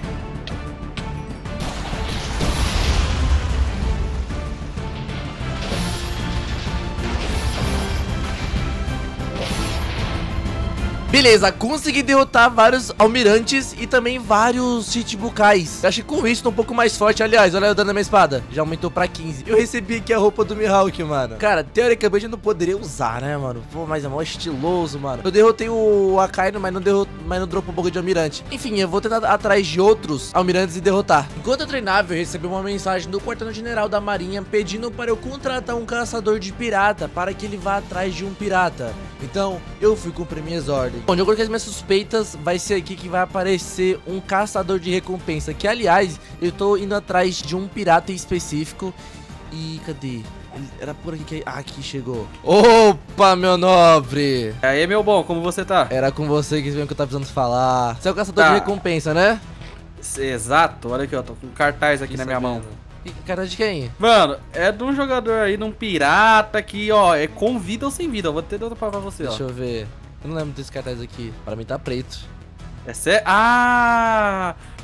Beleza, consegui derrotar vários almirantes e também vários Chichibukais. Eu acho que com isso tô um pouco mais forte. Aliás, olha o dano da minha espada. Já aumentou pra quinze. Eu recebi aqui a roupa do Mihawk, mano. Cara, teoricamente eu não poderia usar, né, mano? Pô, mas é mó estiloso, mano. Eu derrotei o Akainu, mas não, derrot... mas não dropou um pouco de almirante. Enfim, eu vou tentar atrás de outros almirantes e derrotar. Enquanto eu treinava, eu recebi uma mensagem do quartel-general da Marinha pedindo para eu contratar um caçador de pirata para que ele vá atrás de um pirata. Então, eu fui cumprir minhas ordens. Bom, de acordo com as minhas suspeitas, vai ser aqui que vai aparecer um caçador de recompensa. Que, aliás, eu tô indo atrás de um pirata em específico. E cadê? Ele era por aqui que... Ah, aqui chegou. Opa, meu nobre! E aí, meu bom, como você tá? Era com você que eu tava precisando falar. Você é o caçador tá. de recompensa, né? Exato, olha aqui, ó, tô com um cartaz aqui Isso na minha mesmo. mão. E cara de quem? Mano, é de um jogador aí, de um pirata que, ó, é com vida ou sem vida. Eu vou ter outra pra você, Deixa ó. eu ver. Eu não lembro desse cartaz aqui. Pra mim tá preto. É sério? Ah!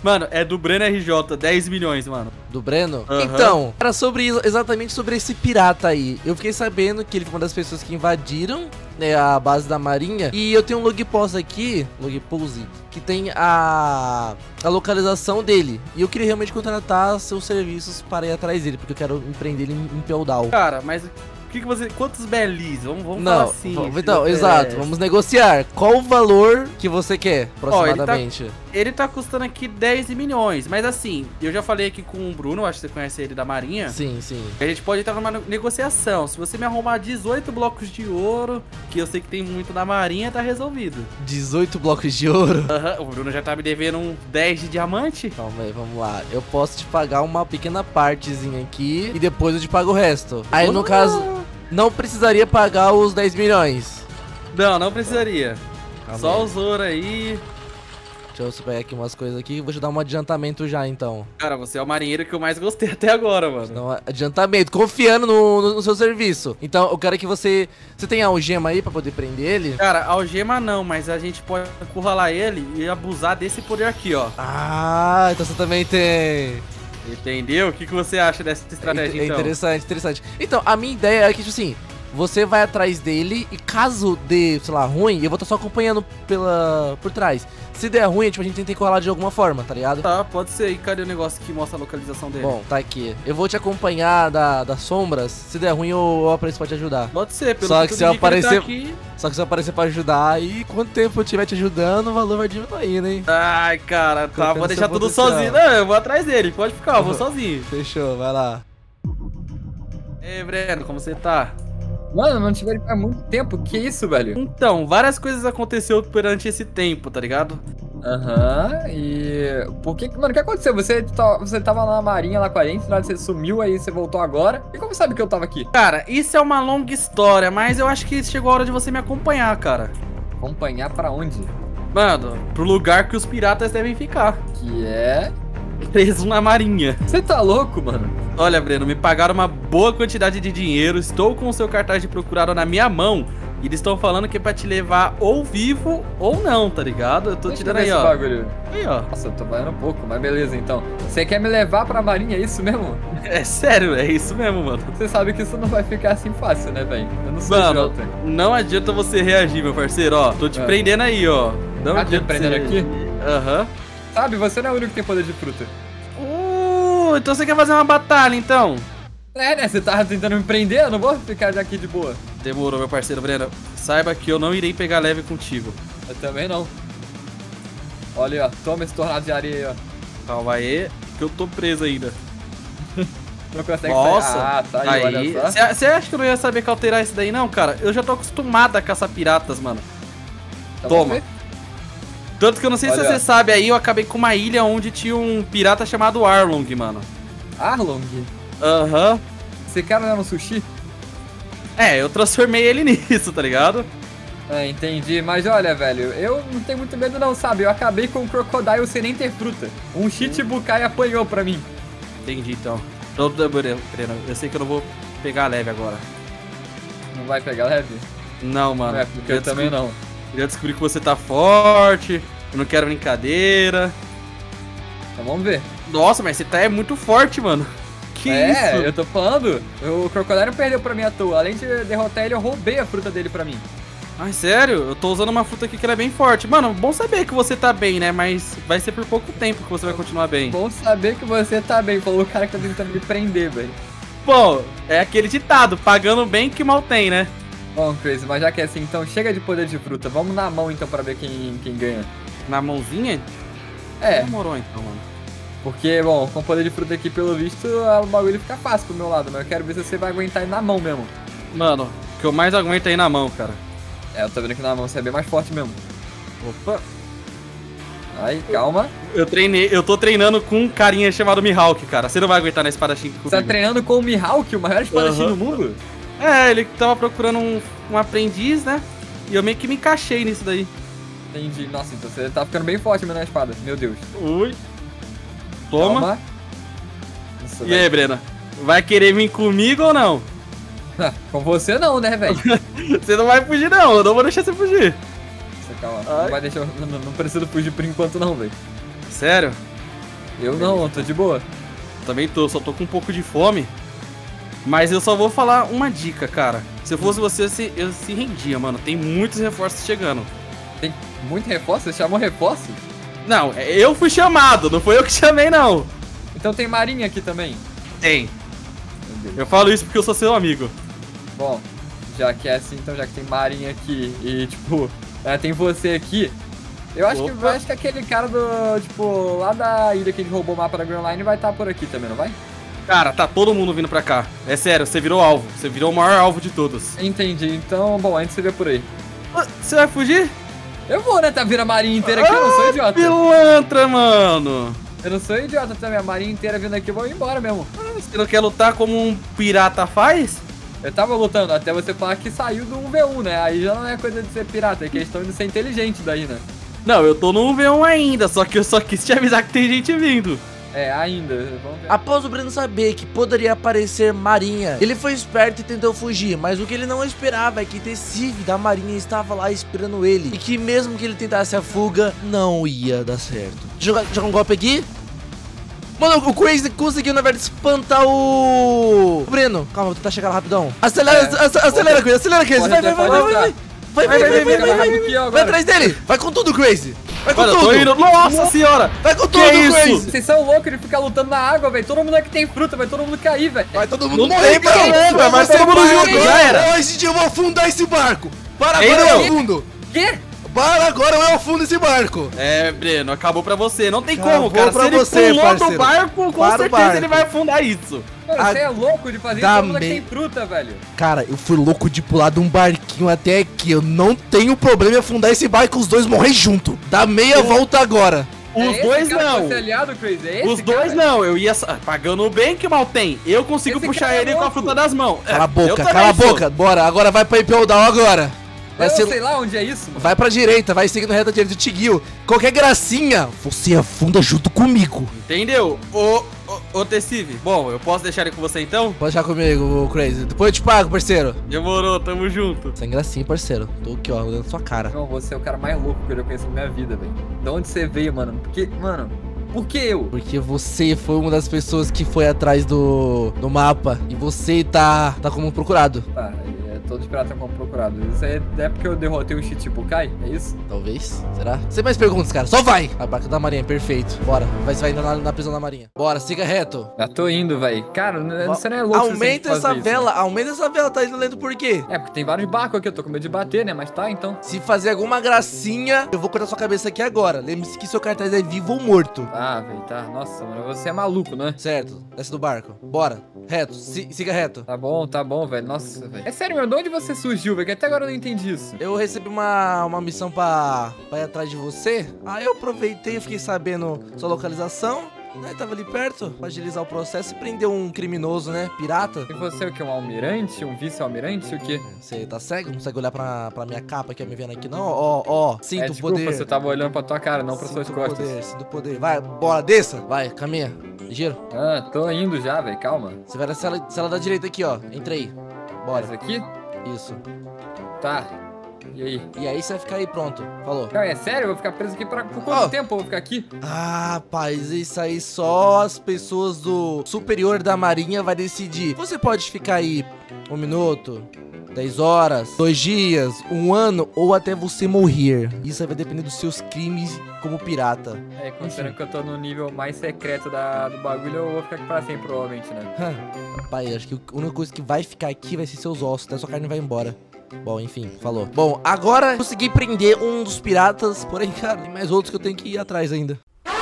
Mano, é do Breno R J, dez milhões, mano. Do Breno? Uhum. Então, era sobre isso- exatamente sobre esse pirata aí. Eu fiquei sabendo que ele foi uma das pessoas que invadiram, né, a base da marinha. E eu tenho um log post aqui, log pose, que tem a, a localização dele. E eu queria realmente contratar seus serviços para ir atrás dele, porque eu quero empreender ele em, em Peldal. Cara, mas o que, que você... Quantos belis? Vamos, vamos Não, falar assim. vamos- se então, oferece. exato, vamos negociar. Qual o valor que você quer, aproximadamente? Ele tá custando aqui dez milhões, mas assim, eu já falei aqui com o Bruno, acho que você conhece ele da Marinha. Sim, sim. A gente pode entrar numa negociação. Se você me arrumar dezoito blocos de ouro, que eu sei que tem muito na Marinha, tá resolvido. dezoito blocos de ouro? Aham, o Bruno já tá me devendo um dez de diamante. Calma aí, vamos lá. Eu posso te pagar uma pequena partezinha aqui e depois eu te pago o resto. Aí, no Ah. caso, não precisaria pagar os dez milhões. Não, não precisaria. Calma Só aí. os ouro aí. Deixa eu pegar aqui umas coisas aqui. Vou te dar um adiantamento já, então. Cara, você é o marinheiro que eu mais gostei até agora, mano. Não, adiantamento, confiando no, no, no seu serviço. Então, eu quero que você... Você tem a algema aí pra poder prender ele? Cara, algema não, mas a gente pode encurralar ele e abusar desse poder aqui, ó. Ah, então você também tem... Entendeu? O que, que você acha dessa estratégia, É então? interessante, interessante. Então, a minha ideia é que, tipo assim, você vai atrás dele e caso dê, sei lá, ruim, eu vou estar só acompanhando pela, por trás. Se der ruim, tipo, a gente tenta encurralar de alguma forma, tá ligado? Tá, pode ser. E cadê o negócio que mostra a localização dele? Bom, tá aqui. Eu vou te acompanhar da, das sombras. Se der ruim, eu, eu apareço pra te ajudar. Pode ser, pelo Só que que tudo se eu indica, ele tá aparecer- aqui... Só que se eu aparecer pra ajudar, e quanto tempo eu estiver te ajudando, o valor vai diminuindo, hein? Ai, cara, tá, Confio vou no deixar seu tudo potencial. sozinho. Não, eu vou atrás dele, pode ficar, eu vou sozinho. Fechou, vai lá. Ei, Breno, como você tá? Mano, não tive ele faz muito tempo. Que isso, velho? Então, várias coisas aconteceram durante esse tempo, tá ligado? Aham, e... Por que... Mano, o que aconteceu? Você, tá- você tava na marinha lá com a gente, você sumiu, aí você voltou agora. E como sabe que eu tava aqui? Cara, isso é uma longa história, mas eu acho que chegou a hora de você me acompanhar, cara. Acompanhar pra onde? Mano, pro lugar que os piratas devem ficar. Que é... Preso na marinha. Você tá louco, mano? Olha, Breno, me pagaram uma boa quantidade de dinheiro, estou com o seu cartaz de procurado na minha mão. E eles estão falando que é pra te levar ou vivo ou não, tá ligado? Eu tô Deixa te eu dando ver aí, esse ó. bagulho. Aí, ó. Nossa, eu tô valendo um pouco, mas beleza, então. Você quer me levar pra marinha, é isso mesmo? É sério, é isso mesmo, mano. Você sabe que isso não vai ficar assim fácil, né, velho? Eu não sou Mano, idiota. não adianta você reagir, meu parceiro, ó. Tô te Ah. prendendo aí, ó. Não Ah, adianta te prendendo você aqui? reagir. Aham. Sabe, você não é o único que tem poder de fruta. Uh, então você quer fazer uma batalha, então? É, né? Você tava tentando me prender, eu não vou ficar aqui de boa. Demorou, meu parceiro, Breno. Saiba que eu não irei pegar leve contigo. Eu também não. Olha aí, ó. Toma esse tornado de areia aí, ó. Calma aí, que eu tô preso ainda. Não consegue Nossa, sair. Ah, tá aí, aí. olha só. Você acha que eu não ia saber cauterar isso daí, não, cara? Eu já tô acostumado a caçar piratas, mano. Tá toma. bom, Fê? Tanto que eu não sei se Olha. você sabe aí, eu acabei com uma ilha onde tinha um pirata chamado Arlong, mano. Arlong? Aham. Esse cara não é um sushi? É, eu transformei ele nisso, tá ligado? É, entendi. Mas olha, velho, eu não tenho muito medo não, sabe? Eu acabei com um crocodile sem nem ter fruta. Um Shichibukai apanhou pra mim. Entendi, então. Então, Breno, eu sei que eu não vou pegar leve agora. Não vai pegar leve? Não, mano. Não é, porque eu também não. Eu já descobri que você tá forte, eu não quero brincadeira. Então vamos ver. Nossa, mas você tá é muito forte, mano. Que é, isso? eu tô falando. O crocodile não perdeu pra mim à toa. Além de derrotar ele, eu roubei a fruta dele pra mim. Ai, sério? Eu tô usando uma fruta aqui que ela é bem forte. Mano, bom saber que você tá bem, né? Mas vai ser por pouco tempo que você vai continuar bem. Bom saber que você tá bem, falou o cara que tá tentando me prender, velho. Bom, é aquele ditado, pagando bem que mal tem, né? Bom, Crazy, mas já que é assim, então chega de poder de fruta. Vamos na mão então pra ver quem, quem ganha. Na mãozinha? É, Demorou então, mano. porque, bom, com poder de fruta aqui pelo visto, o bagulho fica fácil pro meu lado, mas eu quero ver se você vai aguentar ir na mão mesmo. Mano, o que eu mais aguento é ir na mão, cara. É, eu tô vendo que na mão você é bem mais forte mesmo. Opa. Aí, calma. Eu treinei, eu tô treinando com um carinha chamado Mihawk, cara. Você não vai aguentar na espadachim comigo. Você tá treinando com o Mihawk, o maior espadachim Aham. do mundo? É, ele tava procurando um, um aprendiz, né? E eu meio que me encaixei nisso daí. Entendi. Nossa, então você tá ficando bem forte mesmo na espada. Meu Deus. Ui. Toma. Calma. Nossa, E aí, Brena? Vai querer vir comigo ou não? velho. Com você não, né, velho? Você não vai fugir, não. Eu não vou deixar você fugir. Você calma. Ai. Não vai deixar. eu- Não, não preciso fugir por enquanto, não, velho. Sério? Eu não, eu tô de boa. Também tô, só tô com um pouco de fome. Mas eu só vou falar uma dica, cara. Se eu fosse você, eu se, eu se rendia, mano. Tem muitos reforços chegando. Tem muito reforço? Você chamou reforço? Não, eu fui chamado, não foi eu que chamei, não. Então tem marinha aqui também. Tem. Eu falo isso porque eu sou seu amigo. Bom, já que é assim, então já que tem marinha aqui e, tipo, é, tem você aqui, eu acho, que, eu acho que aquele cara do, tipo, lá da ilha que a gente roubou o mapa da Green Line vai estar por aqui também, não vai? Cara, tá todo mundo vindo pra cá. É sério, você virou alvo. Você virou o maior alvo de todos. Entendi, então, bom, antes você vê por aí. Você vai fugir? Eu vou, né? Tá vindo a marinha inteira aqui, eu não sou idiota. Pilantra, mano. Eu não sou idiota também, a marinha inteira vindo aqui, eu vou embora mesmo. Você não quer lutar como um pirata faz? Eu tava lutando até você falar que saiu do um v um, né? Aí já não é coisa de ser pirata, é questão de ser inteligente daí, né? Não, eu tô no um v um ainda, só que eu só quis te avisar que tem gente vindo. É, ainda, vamos ver. Após o Breno saber que poderia aparecer Marinha, ele foi esperto e tentou fugir, mas o que ele não esperava é que Tessive da Marinha estava lá esperando ele, e que mesmo que ele tentasse a fuga, não ia dar certo. Joga, joga um golpe aqui. Mano, o Crazy conseguiu, na verdade, espantar o... o Breno. Calma, vou tentar chegar lá rapidão. Acelera, É, acelera, acelera, Crazy, acelera, Crazy. Vai, vai, vai, vai, vai, vai. Vai, vai, vai, vai, vai, vai, vai, vai atrás dele. Vai com tudo, Crazy. Vai com Mano, eu tô tudo. indo. Nossa senhora. Vai com Que tudo, isso? Crazy. Vocês são loucos de ficar lutando na água, velho. Todo mundo aqui tem fruta, vai todo mundo cair, velho. Vai todo mundo Não morrer, tem problema, cara. mas Você todo mundo vai junto, agora. já era. Hoje eu vou afundar esse barco. Para Ei, agora, eu não. afundo. Quê? Para agora, eu afundo esse barco. É, Breno, acabou pra você. Não tem Acabou como, cara. pra Se ele você, pulou parceiro. do barco, com Para o certeza barco. ele vai afundar isso. Mano, A- você é louco de fazer isso, Dá todo mundo aqui meio- tem fruta, velho. Cara, eu fui louco de pular de um barquinho até aqui. Eu não tenho problema em afundar esse barco e os dois morrer junto. Dá meia volta agora. É Os esse dois cara que não. você é aliado, Crazy? É esse Os dois cara? não. Eu ia sa- pagando bem que mal tem. Eu consigo Esse puxar cara é ele com a louco. fruta das mãos. Cala a É, eu boca, também cala a sou. boca. Bora, agora vai pra Impel Down agora. Vai, Eu ser- não sei lá onde é isso, mano. vai pra direita, vai seguindo reta direita, eu te guio. Qualquer gracinha, você afunda junto comigo. Entendeu? Ô, ô, ô Tessive, bom, eu posso deixar ele com você então? Pode deixar comigo, Crazy. Depois eu te pago, parceiro. Demorou, tamo junto. Sem gracinha, parceiro. Tô aqui, ó, olhando na sua cara. Não, você é o cara mais louco que eu já conheço na minha vida, velho. De onde você veio, mano? Porque, mano, por que eu? Porque você foi uma das pessoas que foi atrás do, do mapa. E você tá, tá como procurado. Tá, é, todos os piratas como procurado. Isso aí é porque eu derrotei o Shichibukai? É isso? Talvez, será? Sem mais perguntas, cara, só vai! A barca da marinha, perfeito. Bora, vai, vai indo na, na prisão da marinha. Bora, siga reto. Já tô indo, velho. Cara, n- você não é louco. Aumenta você essa fazer isso, vela, né? aumenta essa vela, tá indo lento por quê? É, porque tem vários barcos aqui, eu tô com medo de bater, né? Mas tá, então. Se fazer alguma gracinha, eu vou cortar sua cabeça aqui agora. Lembre-se que seu cartaz é vivo ou morto. Ah, velho, tá. Nossa, mano, você é maluco, né? Certo, desce do barco. Bora, reto, si- siga reto. Tá bom, tá bom, velho. Nossa, velho. É sério, meu, de onde você surgiu, velho? Que até agora eu não entendi isso. Eu recebi uma, uma missão pra, pra ir atrás de você. Aí eu aproveitei, fiquei sabendo sua localização. Né, tava ali perto pra agilizar o processo e prender um criminoso, né? Pirata. E você é o que? Um almirante? Um vice-almirante? O quê? Você tá cego? Não consegue olhar pra, pra minha capa que é me vendo aqui, não? Ó, ó, sinto É, o desculpa, poder. você tava olhando pra tua cara, não pra Sinto suas o costas. poder, sinto o poder. Vai, bora, desça. Vai, caminha. Ligeiro. Ah, tô indo já, velho. Calma. Você vai na cela, cela da direita aqui, ó. Entra aí. Essa Bora. aqui? Isso. Tá. E aí? E aí você vai ficar aí pronto. Falou. Não, é sério? Eu vou ficar preso aqui pra... por quanto Ó. tempo eu vou ficar aqui? Ah, rapaz, isso aí só as pessoas do superior da marinha vai decidir. Você pode ficar aí um minuto, dez horas, dois dias, um ano ou até você morrer. Isso aí vai depender dos seus crimes como pirata. É, considerando que eu tô no nível mais secreto da, do bagulho, eu vou ficar aqui pra sempre, provavelmente, né? Hum, Rapaz, acho que a única coisa que vai ficar aqui vai ser seus ossos, até sua carne vai embora. Bom, enfim, falou. Bom, agora consegui prender um dos piratas, porém, cara, tem mais outros que eu tenho que ir atrás ainda.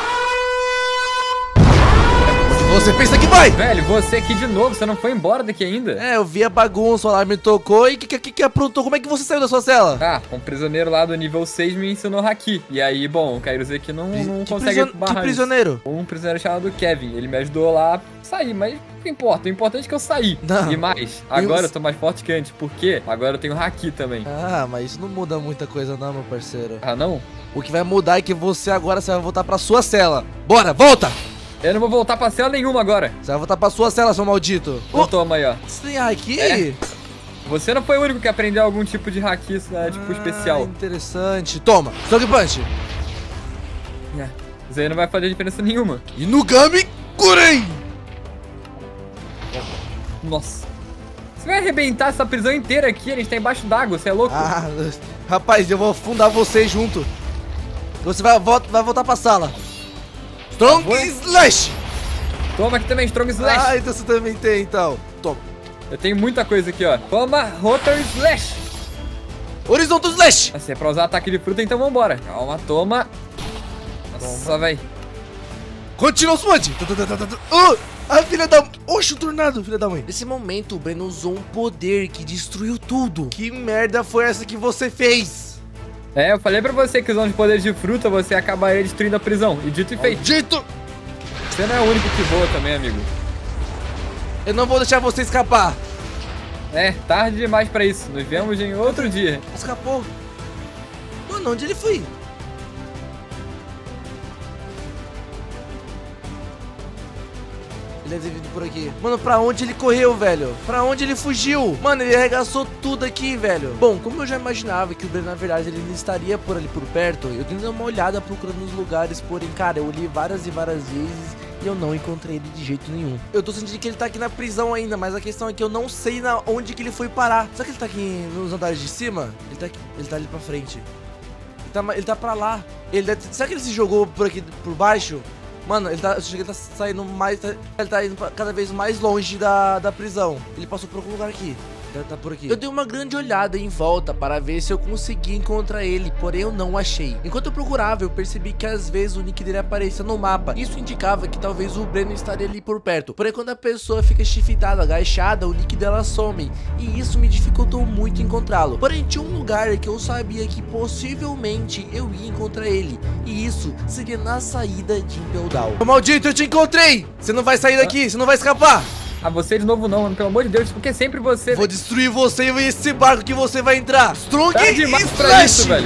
Você pensa que vai? Velho, você aqui de novo, você não foi embora daqui ainda? É, eu vi a bagunça, o alarme tocou e que que, que que aprontou? Como é que você saiu da sua cela? Ah, um prisioneiro lá do nível seis me ensinou haki. E aí, bom, o Kairos aqui não, não que, consegue prision- que barrar isso. prisioneiro? Um prisioneiro chamado Kevin, ele me ajudou lá a sair, mas o que importa? O importante é que eu saí. Não. E mais, agora Eu- eu tô mais forte que antes, porque agora eu tenho haki também. Ah, mas isso não muda muita coisa não, meu parceiro. Ah, não? O que vai mudar é que você agora você vai voltar pra sua cela. Bora, volta! Eu não vou voltar pra cela nenhuma agora. Você vai voltar pra sua cela, seu maldito. Então Ô, toma aí, ó. você tem aqui? É. Você não foi o único que aprendeu algum tipo de haki, né, tipo, Ah, especial. interessante. Toma, Strong Punch. É. Isso aí não vai fazer diferença nenhuma. Inugami Kurei! Nossa. Você vai arrebentar essa prisão inteira aqui, a gente tá embaixo d'água, você é louco? Ah, rapaz, eu vou afundar você junto. Você vai, volta, vai voltar pra sala. Strong Tá Slash! Toma aqui também, Strong Slash. Ah, então você também tem, então. Toma. Eu tenho muita coisa aqui, ó. Toma, Rotor Slash. Horizontal Slash! Se é pra usar ataque de fruta, então vambora. Calma, toma. Nossa, véi. Continua o smudge! Uh, a filha da... Oxe, o tornado, filha da mãe. Nesse momento, o Breno usou um poder que destruiu tudo. Que merda foi essa que você fez? É, eu falei pra você que usando de poder de fruta, você acabaria destruindo a prisão. E dito e feito. Dito! Você não é o único que voa também, amigo. Eu não vou deixar você escapar. É, tarde demais pra isso. Nos vemos em outro dia. Escapou. Mano, onde ele foi? Ele deve ter vindo por aqui. Mano, pra onde ele correu, velho? Pra onde ele fugiu? Mano, ele arregaçou tudo aqui, velho. Bom, como eu já imaginava que o Breno, na verdade, ele não estaria por ali por perto, eu tentei dar uma olhada procurando nos lugares, porém, cara, eu olhei várias e várias vezes e eu não encontrei ele de jeito nenhum. Eu tô sentindo que ele tá aqui na prisão ainda, mas a questão é que eu não sei na onde que ele foi parar. Será que ele tá aqui nos andares de cima? Ele tá aqui, ele tá ali pra frente. Ele tá, ele tá pra lá. Ele deve, será que ele se jogou por aqui, por baixo? Mano, ele tá, ele tá saindo mais, tá, ele tá indo cada vez mais longe da, da prisão. Ele passou por algum lugar aqui. Ele tá por aqui. Eu dei uma grande olhada em volta para ver se eu conseguia encontrar ele, porém eu não achei. Enquanto eu procurava, eu percebi que às vezes o nick dele aparecia no mapa. Isso indicava que talvez o Breno estaria ali por perto. Porém, quando a pessoa fica shiftada, agachada, o nick dela some. E isso me dificultou muito encontrá-lo. Porém, tinha um lugar que eu sabia que possivelmente eu ia encontrar ele. E isso seria na saída de Impel Down. Maldito, eu te encontrei! Você não vai sair daqui, você não vai escapar! Ah, você de novo não, mano. Pelo amor de Deus, porque sempre você... Vou destruir você e esse barco que você vai entrar. Strong Tá demais Slash! pra isso, velho.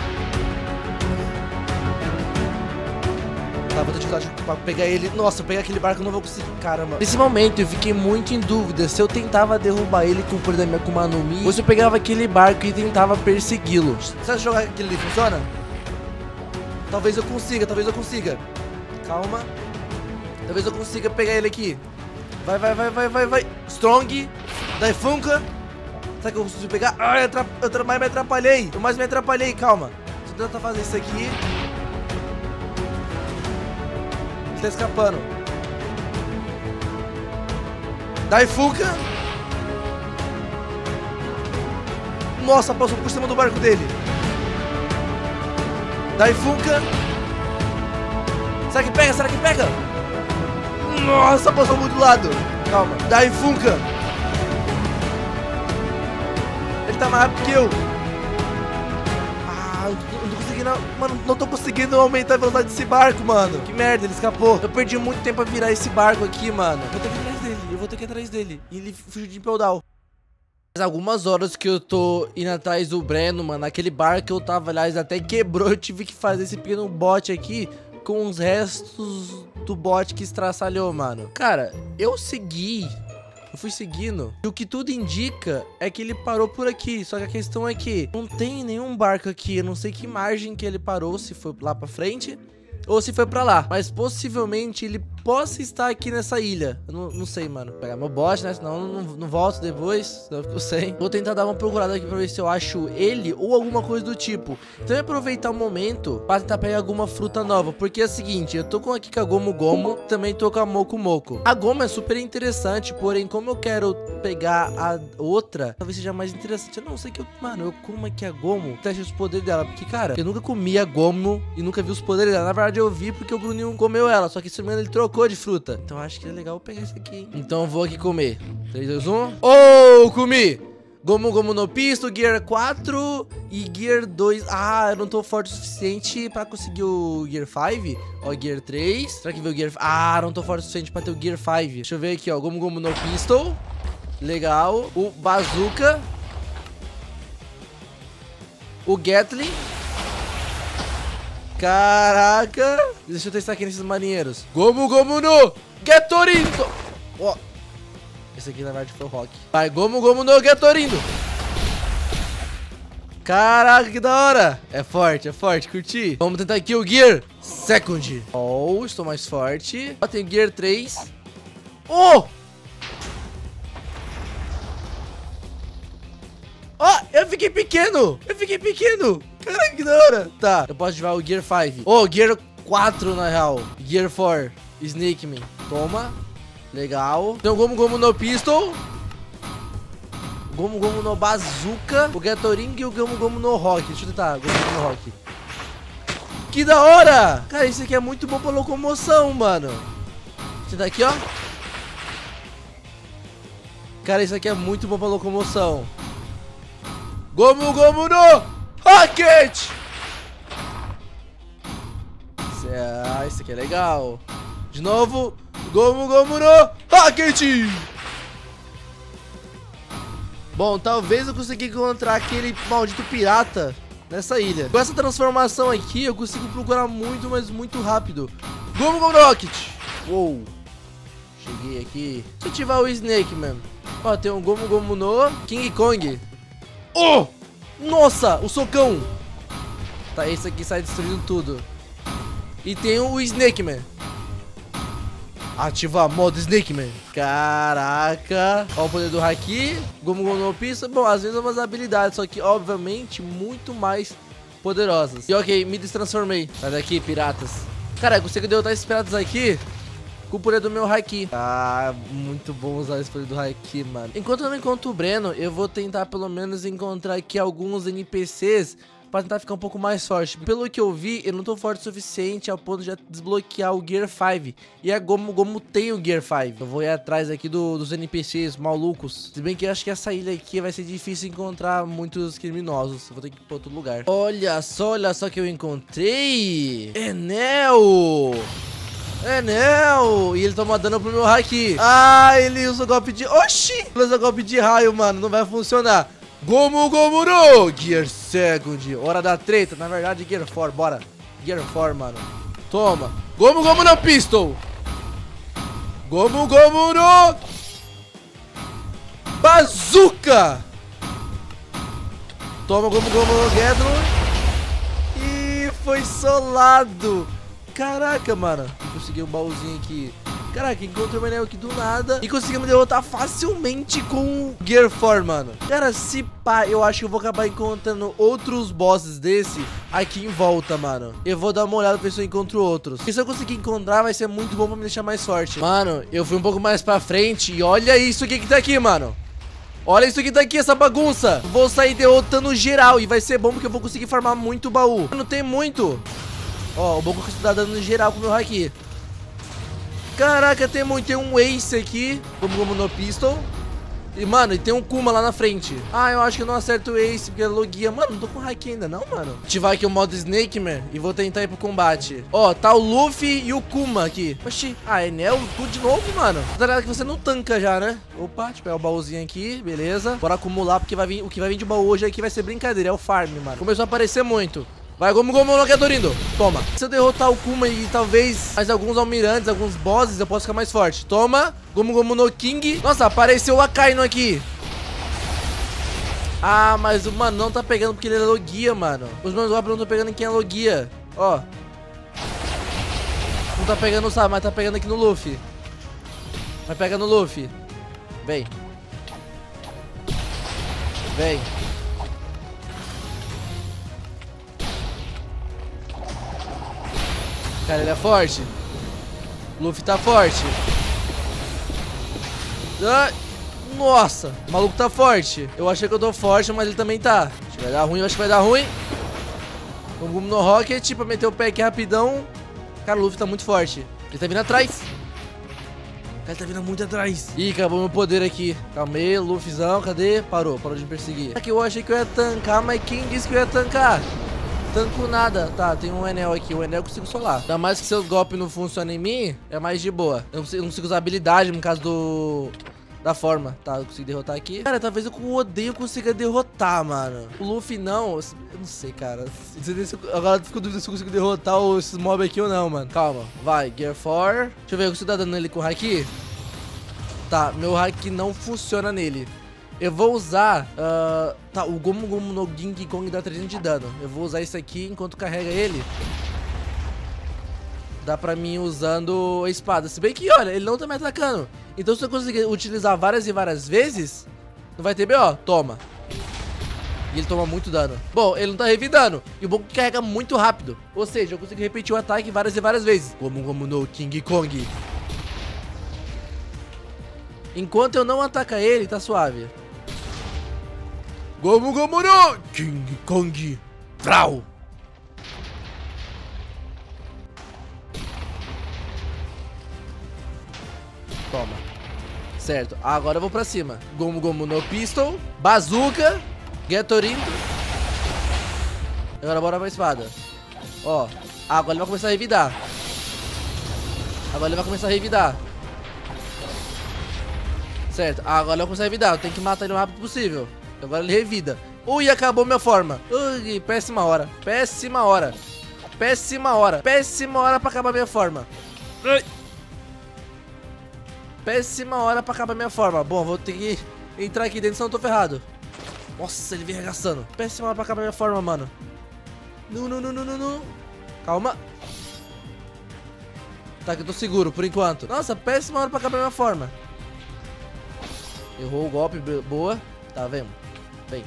Tá, vou ter dificuldade pra pegar ele. Nossa, pegar aquele barco eu não vou conseguir. Caramba. Nesse momento eu fiquei muito em dúvida se eu tentava derrubar ele com o poder da minha Akuma no Mi ou se eu pegava aquele barco e tentava persegui-lo. Você acha que jogar aquele ali funciona? Talvez eu consiga, talvez eu consiga. Calma. Talvez eu consiga pegar ele aqui. Vai, vai, vai, vai, vai, vai. Strong. Daifunka. Será que eu consigo pegar? Ah, eu, atrap eu mais me atrapalhei. Eu mais me atrapalhei, calma. Deixa eu tentar fazer isso aqui. Ele tá escapando. Daifunka. Nossa, passou por cima do barco dele. Daifunka. Será que pega? Será que pega? Nossa, passou muito do lado. Calma. Daifunka. Ele tá mais rápido que eu. Ah, eu não tô conseguindo. Mano, não tô conseguindo aumentar a velocidade desse barco, mano. Que merda, ele escapou. Eu perdi muito tempo a virar esse barco aqui, mano. Eu vou ter que ir atrás dele. Eu vou ter que ir atrás dele. E ele fugiu de Impel Down. Faz algumas horas que eu tô indo atrás do Breno, mano. Aquele barco que eu tava, aliás, até quebrou. Eu tive que fazer esse pequeno bot aqui com os restos do bot que estraçalhou, mano. Cara, eu segui, eu fui seguindo, e o que tudo indica é que ele parou por aqui. Só que a questão é que não tem nenhum barco aqui. Eu não sei que margem que ele parou, se foi lá pra frente ou se foi pra lá. Mas possivelmente ele possa estar aqui nessa ilha. Eu não, não sei, mano. Vou pegar meu bot, né? Senão eu não, não volto depois. Senão eu fico sem. Vou tentar dar uma procurada aqui pra ver se eu acho ele ou alguma coisa do tipo. Então eu vou aproveitar o momento pra tentar pegar alguma fruta nova. Porque é o seguinte, eu tô com aqui com a Gomu Gomu. Também tô com a Moku Moku. A Gomu é super interessante. Porém, como eu quero pegar a outra, talvez seja mais interessante. Eu não sei que eu... Mano, eu como aqui a Gomu, teste os poderes dela. Porque, cara, eu nunca comi a Gomu e nunca vi os poderes dela. Na verdade, eu vi porque o Bruninho comeu ela. Só que esse menino ele trocou de fruta. Então acho que é legal eu pegar isso aqui, hein? Então eu vou aqui comer. três, dois, um. Oh, comi! Gomu Gomu no Pisto, Gear quatro e Gear dois. Ah, eu não tô forte o suficiente pra conseguir o Gear cinco. Ó, Gear três. Será que veio o Gear... Ah, não tô forte o suficiente pra ter o Gear cinco. Deixa eu ver aqui, ó. Gomu Gomu no Pistol. Legal. O Bazooka. O Gatling. Caraca. Deixa eu testar aqui nesses marinheiros. Gomu Gomu no Getorindo. Ó. Esse aqui na verdade foi o Rock. Vai, Gomu Gomu no Getorindo. Caraca, que da hora. É forte, é forte, curti. Vamos tentar aqui o Gear Second. Oh, estou mais forte. Ó, tem o Gear três. Oh! Ó, oh, eu fiquei pequeno. Eu fiquei pequeno. Caraca, que da hora. Tá, eu posso ativar o Gear cinco. Oh, Gear quatro na real. Gear quatro. Snake Man. Toma. Legal. Tem o Gomu Gomu no Pistol. Gomu Gomu no Bazooka. O Gatoring e o Gomu Gomu no Rock. Deixa eu tentar. Gomu Gomu no Rock. Que da hora. Cara, isso aqui é muito bom pra locomoção, mano. Deixa eu tentar aqui, ó. Cara, isso aqui é muito bom pra locomoção. Gomu Gomu no Rocket. Ah, isso aqui é legal. De novo. Gomu Gomu no Rocket. Bom, talvez eu consiga encontrar aquele maldito pirata nessa ilha. Com essa transformação aqui, eu consigo procurar muito, mas muito rápido. Gomu Gomu no Rocket. Uou. Cheguei aqui. Deixa eu ativar o Snake, mano. Ó, tem um Gomu Gomu no King Kong. Oh! Nossa, o socão. Tá, esse aqui sai destruindo tudo. E tem o Snake Man. Ativar modo Snake Man. Caraca. Olha o poder do Haki. Gomu Gomu no Pista. Bom, às vezes é umas habilidades, só que obviamente muito mais poderosas. E ok, me destransformei. Sai daqui, piratas. Cara, eu consigo derrotar esses piratas aqui com o poder do meu Haki. Ah, muito bom usar esse poder do Haki, mano. Enquanto eu não encontro o Breno, eu vou tentar pelo menos encontrar aqui alguns N P Cs pra tentar ficar um pouco mais forte. Pelo que eu vi, eu não tô forte o suficiente ao ponto de já desbloquear o Gear cinco. E a Gomu Gomu tem o Gear cinco. Eu vou ir atrás aqui do, dos N P Cs malucos. Se bem que eu acho que essa ilha aqui vai ser difícil encontrar muitos criminosos. Eu vou ter que ir pra outro lugar. Olha só, olha só que eu encontrei. Enel! Enel! E ele toma dano pro meu Haki. Ah, ele usa golpe de... Oxi! Ele usa golpe de raio, mano. Não vai funcionar. Gomu Gomu no Gear Second. Hora da treta. Na verdade, Gear quatro. Bora. Gear quatro, mano. Toma. Gomu Gomu no Pistol. Gomu Gomu no Bazooka. Toma Gomu Gomu no Gedron. E foi solado. Caraca, mano. Consegui um baúzinho aqui. Caraca, encontrei o Enel aqui do nada e conseguimos derrotar facilmente com o Gear quatro, mano. Cara, se pá, eu acho que eu vou acabar encontrando outros bosses desse aqui em volta, mano. Eu vou dar uma olhada pra ver se eu encontro outros. Porque se eu conseguir encontrar, vai ser muito bom pra me deixar mais forte. Mano, eu fui um pouco mais pra frente e olha isso aqui que tá aqui, mano. Olha isso que tá aqui, essa bagunça. Vou sair derrotando geral e vai ser bom porque eu vou conseguir farmar muito baú. Não tem muito. Ó, o Boku está dando geral com o meu Haki. Caraca, tem muito. Tem um Ace aqui, como Gomu no Pistol. E, mano, e tem um Kuma lá na frente. Ah, eu acho que eu não acerto o Ace, porque é logia. Mano, não tô com Haki ainda não, mano. Ativar aqui o modo Snake Man e vou tentar ir pro combate. Ó, tá o Luffy e o Kuma aqui. Oxi, ah, Enel, tudo de novo, mano. Tá ligado que você não tanca já, né? Opa, deixa eu pegar o baúzinho aqui, beleza. Bora acumular, porque vai vir, o que vai vir de baú hoje aqui vai ser brincadeira, é o farm, mano. Começou a aparecer muito. Vai, Gomu Gomu no Gedorindo. Toma. Se eu derrotar o Kuma e talvez mais alguns almirantes, alguns bosses, eu posso ficar mais forte. Toma. Gomu Gomu no King. Nossa, apareceu o Akainu aqui. Ah, mas o mano não tá pegando porque ele é logia, mano. Os meus golpes não estão pegando em quem é logia. Ó. Não tá pegando o Saba, mas tá pegando aqui no Luffy. Vai pegar no Luffy. Vem. Vem. Cara, ele é forte. Luffy tá forte. Ah, nossa, o maluco tá forte. Eu achei que eu tô forte, mas ele também tá. Acho que vai dar ruim, eu acho que vai dar ruim. Vamos Gomu no Rocket pra meter o pé aqui rapidão. Cara, o Luffy tá muito forte. Ele tá vindo atrás. Cara, ele tá vindo muito atrás. Ih, acabou meu poder aqui. Calma aí, Luffyzão, cadê? Parou, parou de me perseguir. Aqui eu achei que eu ia tancar, mas quem disse que eu ia tancar? Tanco nada. Tá, tem um Enel aqui. O Enel eu consigo solar. Ainda mais que seus golpes não funcionam em mim, é mais de boa. Eu não consigo, eu não consigo usar habilidade no caso do... da forma. Tá, eu consigo derrotar aqui. Cara, talvez eu com o odeio consiga derrotar, mano. O Luffy não. Eu não sei, cara. Agora eu fico dúvida se eu consigo derrotar esses mobs aqui ou não, mano. Calma. Vai, Gear quatro. Deixa eu ver, eu consigo dar dano nele com o Haki? Tá, meu Haki não funciona nele. Eu vou usar... Uh, tá, o Gomu Gomu no King Kong dá trezentos de dano. Eu vou usar isso aqui enquanto carrega ele. Dá pra mim usando a espada. Se bem que, olha, ele não tá me atacando. Então se eu conseguir utilizar várias e várias vezes, não vai ter B O. Toma. E ele toma muito dano. Bom, ele não tá revidando. E o bom é que carrega muito rápido. Ou seja, eu consigo repetir o ataque várias e várias vezes. Gomu Gomu no King Kong. Enquanto eu não atacar ele, tá suave. Gomu Gomu no King Kong. Vrau. Toma. Certo, agora eu vou pra cima. Gomu Gomu no Pistol. Bazooka. Gatorito. Agora bora pra espada. Ó, agora ele vai começar a revidar. Agora ele vai começar a revidar. Certo, agora ele vai começar a revidar. Eu tenho que matar ele o mais rápido possível. Agora ele revida. Ui, acabou minha forma. Ui, péssima hora. Péssima hora. Péssima hora. Péssima hora pra acabar minha forma. Ui. Péssima hora pra acabar minha forma. Bom, vou ter que entrar aqui dentro, senão eu tô ferrado. Nossa, ele vem arregaçando. Péssima hora pra acabar minha forma, mano. Não, não, não, não, não, não. Calma. Tá, que eu tô seguro por enquanto. Nossa, péssima hora pra acabar minha forma. Errou o golpe, boa. Tá, vendo? Vem.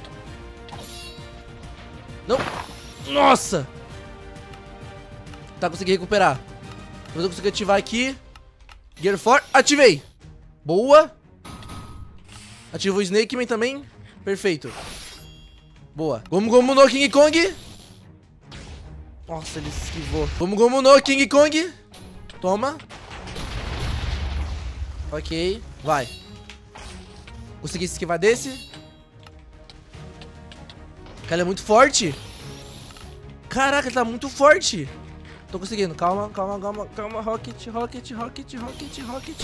Não. Nossa. Tá, consegui recuperar. Mas eu consegui ativar aqui. Gear quatro, ativei. Boa. Ativou o Snake Man também. Perfeito. Boa. Gomu Gomu no King Kong. Nossa, ele se esquivou. Gomu Gomu no King Kong. Toma. Ok, vai. Consegui se esquivar desse. Cara, ele é muito forte. Caraca, ele tá muito forte. Tô conseguindo, calma, calma, calma, calma. Rocket, rocket, rocket, rocket, rocket.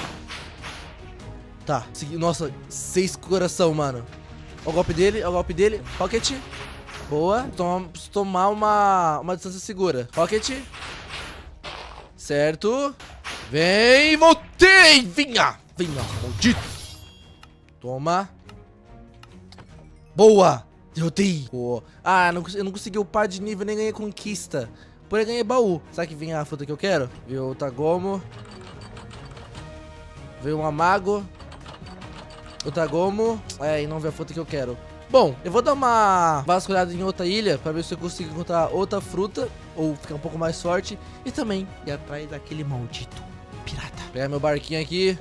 Tá, segui... Nossa, seis coração, mano. Ó o golpe dele, ó o golpe dele. Rocket. Boa. Toma, preciso tomar uma, uma distância segura. Rocket. Certo. Vem, voltei. Vinha, vinha, maldito. Toma. Boa. Derrotei. Pô. Ah, não, eu não consegui upar de nível, nem ganhei conquista. Porém, ganhei baú. Será que vem a fruta que eu quero? Veio o Tagomo. Veio um Amago. O Tagomo. É, e não veio a fruta que eu quero. Bom, eu vou dar uma vasculhada em outra ilha pra ver se eu consigo encontrar outra fruta ou ficar um pouco mais forte. E também ir atrás daquele maldito pirata. Pegar meu barquinho aqui.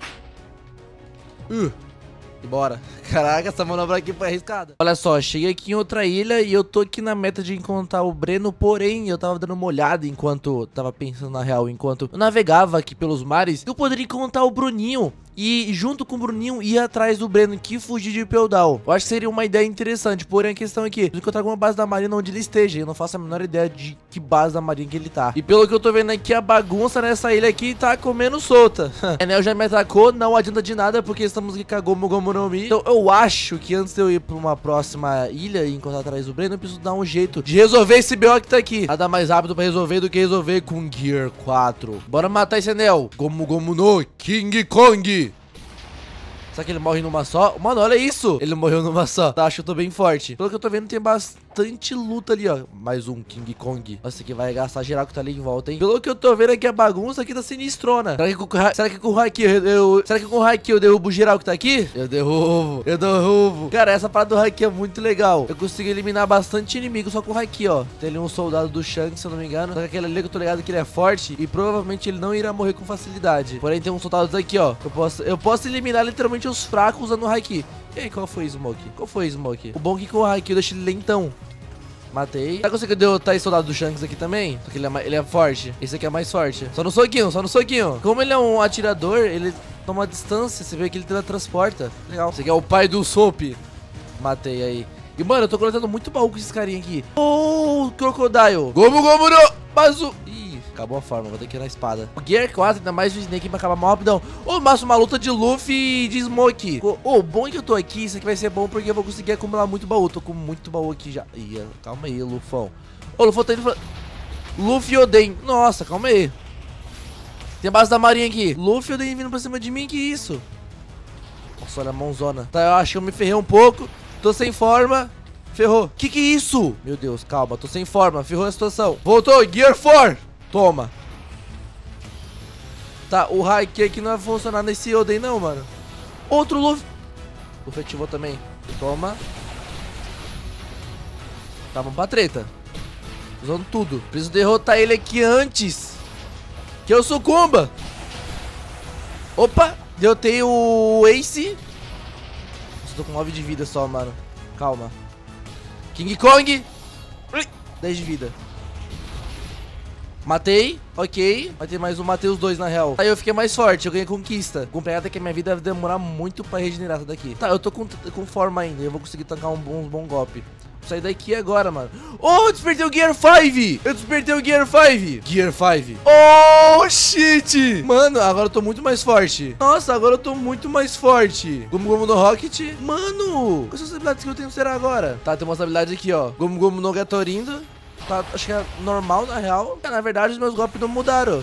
Uh. E bora. Caraca, essa manobra aqui foi arriscada. Olha só, cheguei aqui em outra ilha e eu tô aqui na meta de encontrar o Breno. Porém, eu tava dando uma olhada enquanto... Tava pensando na real, enquanto eu navegava aqui pelos mares. Eu poderia encontrar o Bruninho e junto com o Bruninho ir atrás do Breno que fugiu de Peldal. Eu acho que seria uma ideia interessante. Porém, a questão é que eu encontrar alguma base da marinha onde ele esteja. Eu não faço a menor ideia de que base da marinha que ele tá. E pelo que eu tô vendo aqui, a bagunça nessa ilha aqui tá comendo solta. A Enel já me atacou, não adianta de nada porque estamos aqui com a Gomu Gomu no Mi. Então eu acho que antes de eu ir pra uma próxima ilha e encontrar atrás do Breno, eu preciso dar um jeito de resolver esse B O que tá aqui. Nada mais rápido pra resolver do que resolver com Gear quatro. Bora matar esse Enel. Gomu Gomu no King Kong. Será que ele morre numa só? Mano, olha isso. Ele morreu numa só. Tá, acho que eu tô bem forte. Pelo que eu tô vendo, tem bastante luta ali, ó. Mais um King Kong. Nossa, aqui vai gastar geral que tá ali em volta, hein? Pelo que eu tô vendo aqui, a bagunça aqui tá sinistrona. Será que com, será que com o Haki eu, eu... Será que com o Haki eu derrubo geral que tá aqui? Eu derrubo. Eu derrubo. Cara, essa parada do Haki é muito legal. Eu consigo eliminar bastante inimigo só com o Haki, ó. Tem ali um soldado do Shanks, se eu não me engano. Só que aquele ali que eu tô ligado que ele é forte e provavelmente ele não irá morrer com facilidade. Porém, tem uns soldados aqui, ó. Eu posso, eu posso eliminar literalmente os fracos usando o Haki. E aí, qual foi, Smoke? Qual foi, Smoke? O bom é que com o Haki eu deixo ele lentão. Matei. Será que eu consigo derrotar esse soldado do Shanks aqui também? Porque ele é, ele é forte. Esse aqui é mais forte. Só no soquinho, só no soquinho. Como ele é um atirador, ele toma distância. Você vê que ele teletransporta. Legal. Esse aqui é o pai do Soap. Matei aí. E, mano, eu tô coletando muito baú com esses carinha aqui. Oh, Crocodile. Gomu Gomu no Bazu. Ih, acabou a forma. Vou ter que ir na espada. O Gear quatro, ainda mais o Snake, vai acabar mal rapidão. Ô, oh, mas uma luta de Luffy e de Smoke. Ô, oh, bom é que eu tô aqui. Isso aqui vai ser bom porque eu vou conseguir acumular muito baú. Tô com muito baú aqui já. Ih, calma aí, Lufão. Ô, oh, Lufão tá indo pra... Luffy e Oden. Nossa, calma aí. Tem a base da marinha aqui. Luffy e Oden vindo pra cima de mim. Que isso? Nossa, olha a mãozona. Tá, eu acho que eu me ferrei um pouco. Tô sem forma. Ferrou. Que que é isso? Meu Deus, calma. Tô sem forma. Ferrou a situação. Voltou. Gear quatro. Toma. Tá, o Haki aqui não vai funcionar nesse Oden não, mano. Outro Luffy. Luffy ativou também. Toma. Tá, vamos pra treta. Usando tudo. Preciso derrotar ele aqui antes que eu sucumba. Opa. Derrotei o Ace. Nossa, tô com nove de vida só, mano. Calma. King Kong. dez de vida. Matei, ok. Matei mais um, matei os dois na real. Aí eu fiquei mais forte, eu ganhei conquista. Com pegada que a minha vida vai demorar muito pra regenerar essa daqui. Tá, eu tô com, com forma ainda. Eu vou conseguir tancar um bom, um bom golpe. Vou sair daqui agora, mano. Oh, eu despertei o Gear cinco. Eu despertei o Gear cinco. Gear cinco. Oh, shit. Mano, agora eu tô muito mais forte. Nossa, agora eu tô muito mais forte. Gomu Gomu no Rocket. Mano, quais são as habilidades que eu tenho que ser agora? Tá, tem umas habilidades aqui, ó. Gomu Gomu no Gatorindo. Tá, acho que é normal, na real. Na verdade, os meus golpes não mudaram.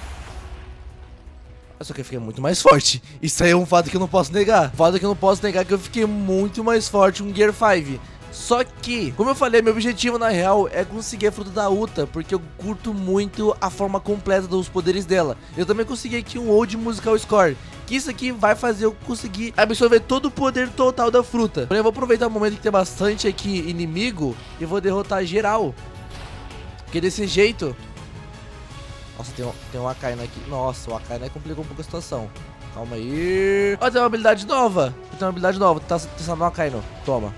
Só que eu fiquei muito mais forte. Isso aí é um fato que eu não posso negar. Um fato que eu não posso negar é que eu fiquei muito mais forte com Gear cinco. Só que, como eu falei, meu objetivo na real é conseguir a fruta da Uta, porque eu curto muito a forma completa dos poderes dela. Eu também consegui aqui um Old Musical Score, que isso aqui vai fazer eu conseguir absorver todo o poder total da fruta. Porém, eu vou aproveitar o momento que tem bastante aqui inimigo e vou derrotar geral. Porque desse jeito... Nossa, tem um, tem um Akainu aqui. Nossa, o Akainu complicou um pouco a situação. Calma aí. Ó, tem uma habilidade nova. Tem uma habilidade nova. Tá testando o Akainu. Toma.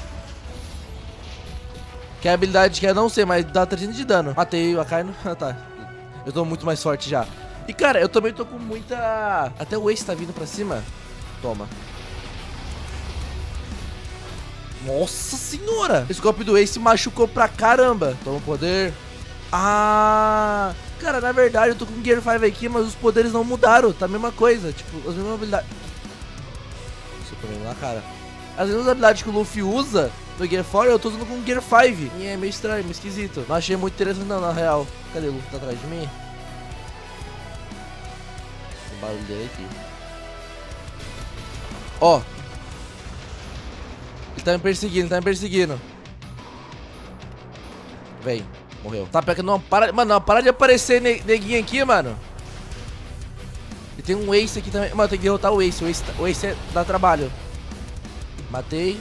Que é a habilidade que eu não sei, mas dá trezentos de dano. Matei o Akainu. Tá. Eu tô muito mais forte já. E, cara, eu também tô com muita... Até o Ace tá vindo pra cima. Toma. Nossa senhora! Esse golpe do Ace machucou pra caramba. Toma o poder. Ah... Cara, na verdade eu tô com Gear cinco aqui, mas os poderes não mudaram. Tá a mesma coisa. Tipo, as mesmas habilidades. Nossa, eu tô vendo na cara. As mesmas habilidades que o Luffy usa no Gear quatro, eu tô usando com Gear cinco. E é meio estranho, meio esquisito. Não achei muito interessante não, na real. Cadê o Luffy? Tá atrás de mim? O barulho dele aqui. Ó. Ele tá me perseguindo, ele tá me perseguindo. Vem, morreu. Tá, pega que não para. Mano, não para de aparecer neguinho aqui, mano. E tem um Ace aqui também. Mano, tem que derrotar o Ace. O Ace, o Ace é, dá trabalho. Matei.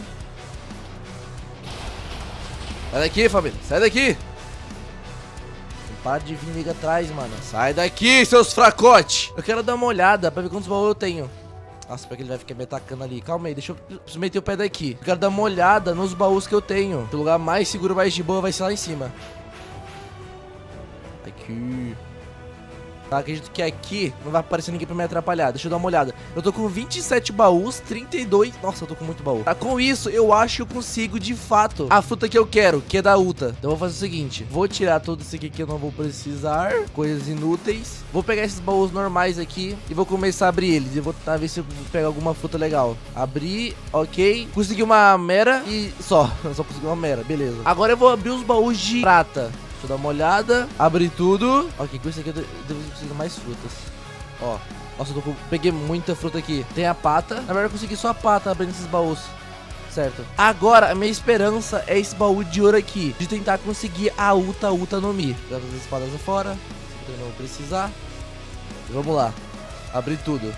Sai daqui, família. Sai daqui. Não para de vir nega atrás, mano. Sai daqui, seus fracotes. Eu quero dar uma olhada pra ver quantos baús eu tenho. Nossa, porque ele vai ficar me atacando ali. Calma aí, deixa eu preciso meter o pé daqui. Eu quero dar uma olhada nos baús que eu tenho. O lugar mais seguro, mais de boa vai ser lá em cima. Aqui. Tá, acredito que aqui não vai aparecer ninguém pra me atrapalhar. Deixa eu dar uma olhada. Eu tô com vinte e sete baús, trinta e dois... Nossa, eu tô com muito baú. Tá, com isso, eu acho que eu consigo, de fato, a fruta que eu quero, que é da Uta. Então eu vou fazer o seguinte. Vou tirar tudo isso aqui que eu não vou precisar. Coisas inúteis. Vou pegar esses baús normais aqui e vou começar a abrir eles. E vou tentar ver se eu pego alguma fruta legal. Abrir, ok. Consegui uma mera e só. Só consegui uma mera, beleza. Agora eu vou abrir os baús de prata. Deixa eu dar uma olhada. Abri tudo. Ok, com isso aqui eu devo conseguir mais frutas. Ó. Nossa, eu tô com... peguei muita fruta aqui. Tem a pata. Na verdade, eu consegui só a pata abrindo esses baús. Certo. Agora, a minha esperança é esse baú de ouro aqui. De tentar conseguir a Uta Uta no Mi. Jogar as espadas fora. Eu não vou precisar. E vamos lá. Abri tudo.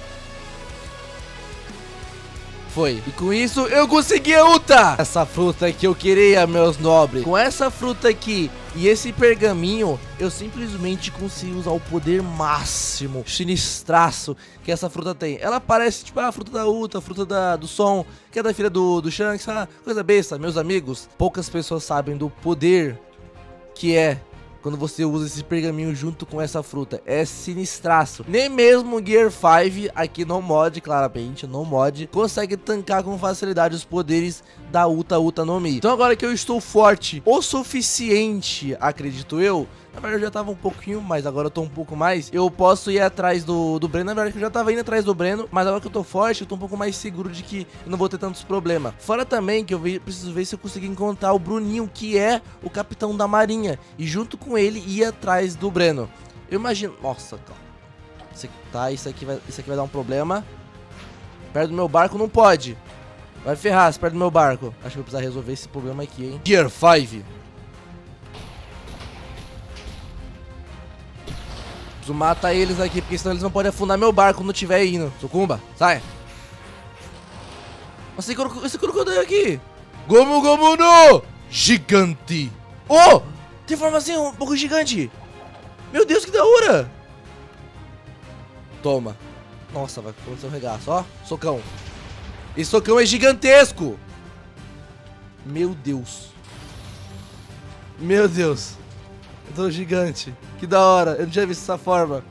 Foi. E com isso, eu consegui a Uta! Essa fruta que eu queria, meus nobres. Com essa fruta aqui e esse pergaminho, eu simplesmente consigo usar o poder máximo, sinistraço, que essa fruta tem. Ela parece, tipo, a fruta da Uta, a fruta da, do som, que é da filha do, do Shanks. Ah, coisa besta, meus amigos. Poucas pessoas sabem do poder que é quando você usa esse pergaminho junto com essa fruta. É sinistraço. Nem mesmo o Gear cinco, aqui no mod, claramente, no mod, consegue tancar com facilidade os poderes da Uta Uta no Mi. Então agora que eu estou forte o suficiente, acredito eu, na verdade eu já tava um pouquinho, mas agora eu tô um pouco mais, eu posso ir atrás do, do Breno. Na verdade eu já tava indo atrás do Breno, mas agora que eu tô forte, eu tô um pouco mais seguro de que eu não vou ter tantos problemas. Fora também que eu vi, preciso ver se eu consigo encontrar o Bruninho, que é o capitão da marinha, e junto com ele ir atrás do Breno. Eu imagino... Nossa, tá. Isso aqui, tá, isso aqui vai, isso aqui vai dar um problema. Perto do meu barco não pode. Vai ferrar se perto do meu barco. Acho que eu vou precisar resolver esse problema aqui, hein. Gear cinco. Preciso matar eles aqui, porque senão eles não podem afundar meu barco quando tiver indo. Sucumba, sai. Nossa, esse crocodilo aqui. Gomu Gomu no gigante. Oh, tem forma assim, um pouco gigante. Meu Deus, que da hora. Toma. Nossa, vai acontecer um regaço, ó. Socão. Esse socão é gigantesco. Meu Deus. Meu Deus. Eu tô gigante. Que da hora. Eu não tinha visto essa forma.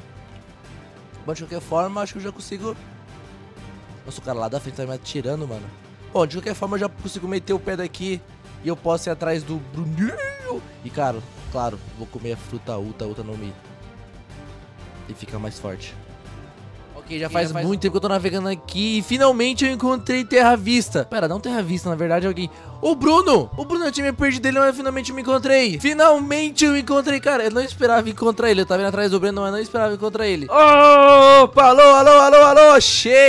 Bom, de qualquer forma, acho que eu já consigo... Nossa, o cara lá da frente tá me atirando, mano. Bom, de qualquer forma, eu já consigo meter o pé daqui. E eu posso ir atrás do Bruninho. E, cara, claro, vou comer a fruta Uta, Uta no Mi. E ficar mais forte. Ok, já faz, já faz muito tempo que eu tô navegando aqui e finalmente eu encontrei Terra Vista. Pera, não Terra Vista, na verdade é alguém... O Bruno! O Bruno, eu tinha me perdido dele, mas finalmente eu me encontrei. Finalmente eu encontrei, cara. Eu não esperava encontrar ele. Eu tava indo atrás do Bruno, mas não esperava encontrar ele. Opa, alô, alô, alô, alô.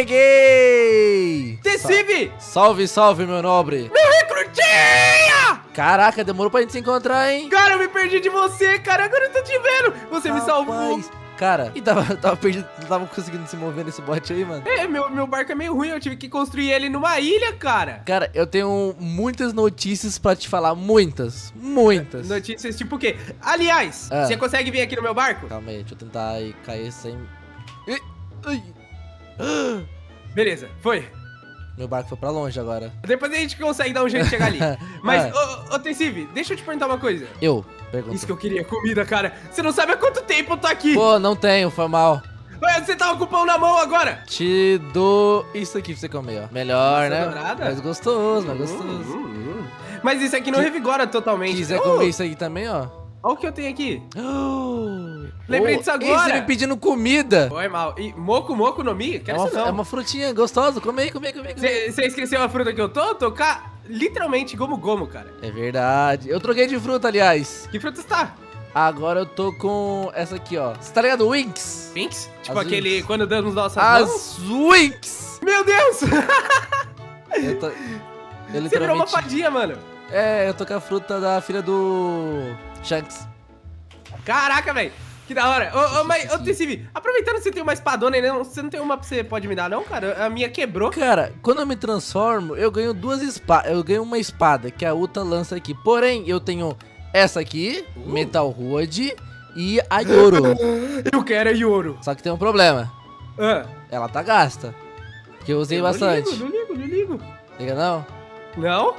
Cheguei! Tecive! Salve, salve, meu nobre. Meu recrutinha! Caraca, demorou pra gente se encontrar, hein? Cara, eu me perdi de você, cara. Agora eu tô te vendo. Você Rapaz. me salvou. Cara, e tava, tava perdido, não tava conseguindo se mover nesse bote aí, mano. É, meu, meu barco é meio ruim, eu tive que construir ele numa ilha, cara. Cara, eu tenho muitas notícias pra te falar, muitas, muitas. Notícias tipo o quê? Aliás, ah. você consegue vir aqui no meu barco? Calma aí, deixa eu tentar ir, cair sem... Ai. Beleza, foi. Meu barco foi pra longe agora. Depois a gente consegue dar um jeito de chegar ali. Mas, ô, ô Tecive, deixa eu te perguntar uma coisa. Eu? Pergunta. Isso que eu queria, comida, cara. Você não sabe há quanto tempo eu tô aqui. Pô, não tenho, foi mal. Ué, você tava com o pão na mão agora. Te dou isso aqui pra você comer, ó. Melhor, Nossa, né? Dourada? Mais gostoso, mais gostoso. Hum, hum, hum. Mas isso aqui não que... revigora totalmente. Se quiser oh. comer isso aí também, ó. Olha o que eu tenho aqui. Oh. Lembrei oh. disso agora. Você me pedindo comida. Foi mal. E moco, moco no mi? Quero é uma, isso não. É uma frutinha gostosa. Come aí, come aí, come aí. Você esqueceu a fruta que eu tô? Tô cá, literalmente gomo gomo, cara. É verdade. Eu troquei de fruta, aliás. Que fruta você tá? Agora eu tô com essa aqui, ó. Você tá ligado? Winx? Winx? Tipo As aquele Winx. Quando damos nossas As mãos? Winx! Meu Deus! eu tô... eu literalmente... Você virou uma fadinha, mano. É, eu tô com a fruta da filha do... Shanks. Caraca, velho. Que da hora. Ô, ô, mas, ô, Tecive, aproveitando que você tem uma espadona aí, não, você não tem uma que você pode me dar, não, cara? A minha quebrou. Cara, quando eu me transformo, eu ganho duas espadas. Eu ganho uma espada, que a Uta lança aqui. Porém, eu tenho essa aqui, uh. Metal Wood, e a Yoro. Eu quero a Yoro. Só que tem um problema. Ah. Ela tá gasta. Porque eu usei eu bastante. Não ligo, não ligo, não ligo. Liga não? Não?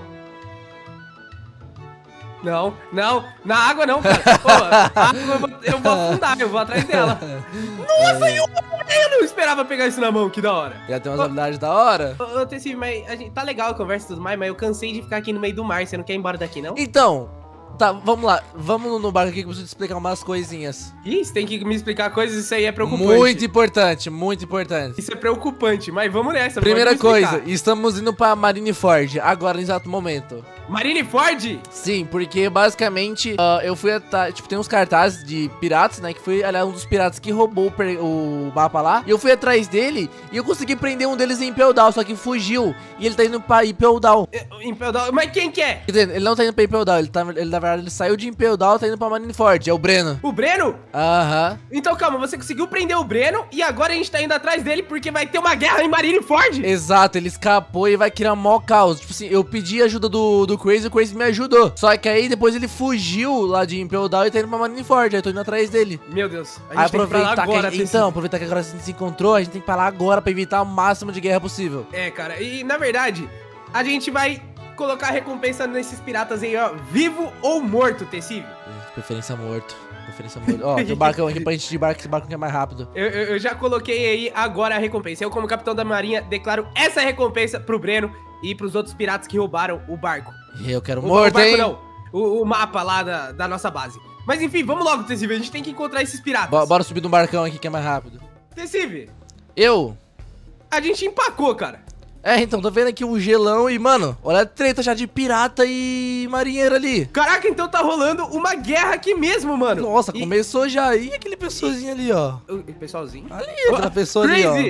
Não, não, na água não, cara. Pô, a água eu vou, eu vou afundar, eu vou atrás dela. Nossa, é. eu, eu não esperava pegar isso na mão, que da hora. Já tem umas habilidades da hora. Ô, ô Tecive, mas a gente, tá legal a conversa e tudo mais, mas eu cansei de ficar aqui no meio do mar. Você não quer ir embora daqui, não? Então, tá, vamos lá. Vamos no barco aqui que eu preciso te explicar umas coisinhas. Ih, você tem que me explicar coisas, isso aí é preocupante. Muito importante, muito importante. Isso é preocupante, mas vamos nessa. Primeira coisa, estamos indo pra Marineford, agora, no exato momento. Marineford? Sim, porque basicamente uh, eu fui atrás, tipo, tem uns cartazes de piratas, né, que foi, aliás, um dos piratas que roubou o, o mapa lá. E eu fui atrás dele e eu consegui prender um deles em Impel Down, só que fugiu. E ele tá indo pra Impel Down. Impel Down? Mas quem que é? Ele não tá indo pra Impel Down, ele, tá, ele na verdade ele saiu de Impel Down, tá indo pra Marineford, é o Breno. O Breno? Aham. Uh-huh. Então calma, você conseguiu prender o Breno e agora a gente tá indo atrás dele porque vai ter uma guerra em Marineford? Exato, ele escapou e vai criar mó caos. Tipo assim, eu pedi ajuda do, do Crazy, o Crazy me ajudou. Só que aí depois ele fugiu lá de Impel Down e tá indo pra Marineford, aí eu tô indo atrás dele. Meu Deus, a gente aí, aproveitar tem que ir pra lá agora, que gente, Então, aproveitar que agora a gente se encontrou, a gente tem que ir pra lá agora pra evitar o máximo de guerra possível. É, cara, e na verdade, a gente vai colocar a recompensa nesses piratas aí, ó, vivo ou morto, Tecive. Preferência morto. Preferência morto. Ó, tem um barcão aqui pra gente de barco, esse barco que é mais rápido. Eu, eu, eu já coloquei aí agora a recompensa. Eu, como capitão da marinha, declaro essa recompensa pro Breno e pros outros piratas que roubaram o barco. Eu quero o, morto, o barco, hein? Não, o, o mapa lá da, da nossa base. Mas enfim, vamos logo, Tecive, a gente tem que encontrar esses piratas. Bora, bora subir num barcão aqui que é mais rápido. Tecive. Eu? A gente empacou, cara. É, então, tô vendo aqui o gelão e, mano, olha a treta já de pirata e marinheiro ali. Caraca, então tá rolando uma guerra aqui mesmo, mano. Nossa, e... começou já. E aquele pessoalzinho ali, ó? O pessoalzinho? Ali, aquela pessoa ali, ó.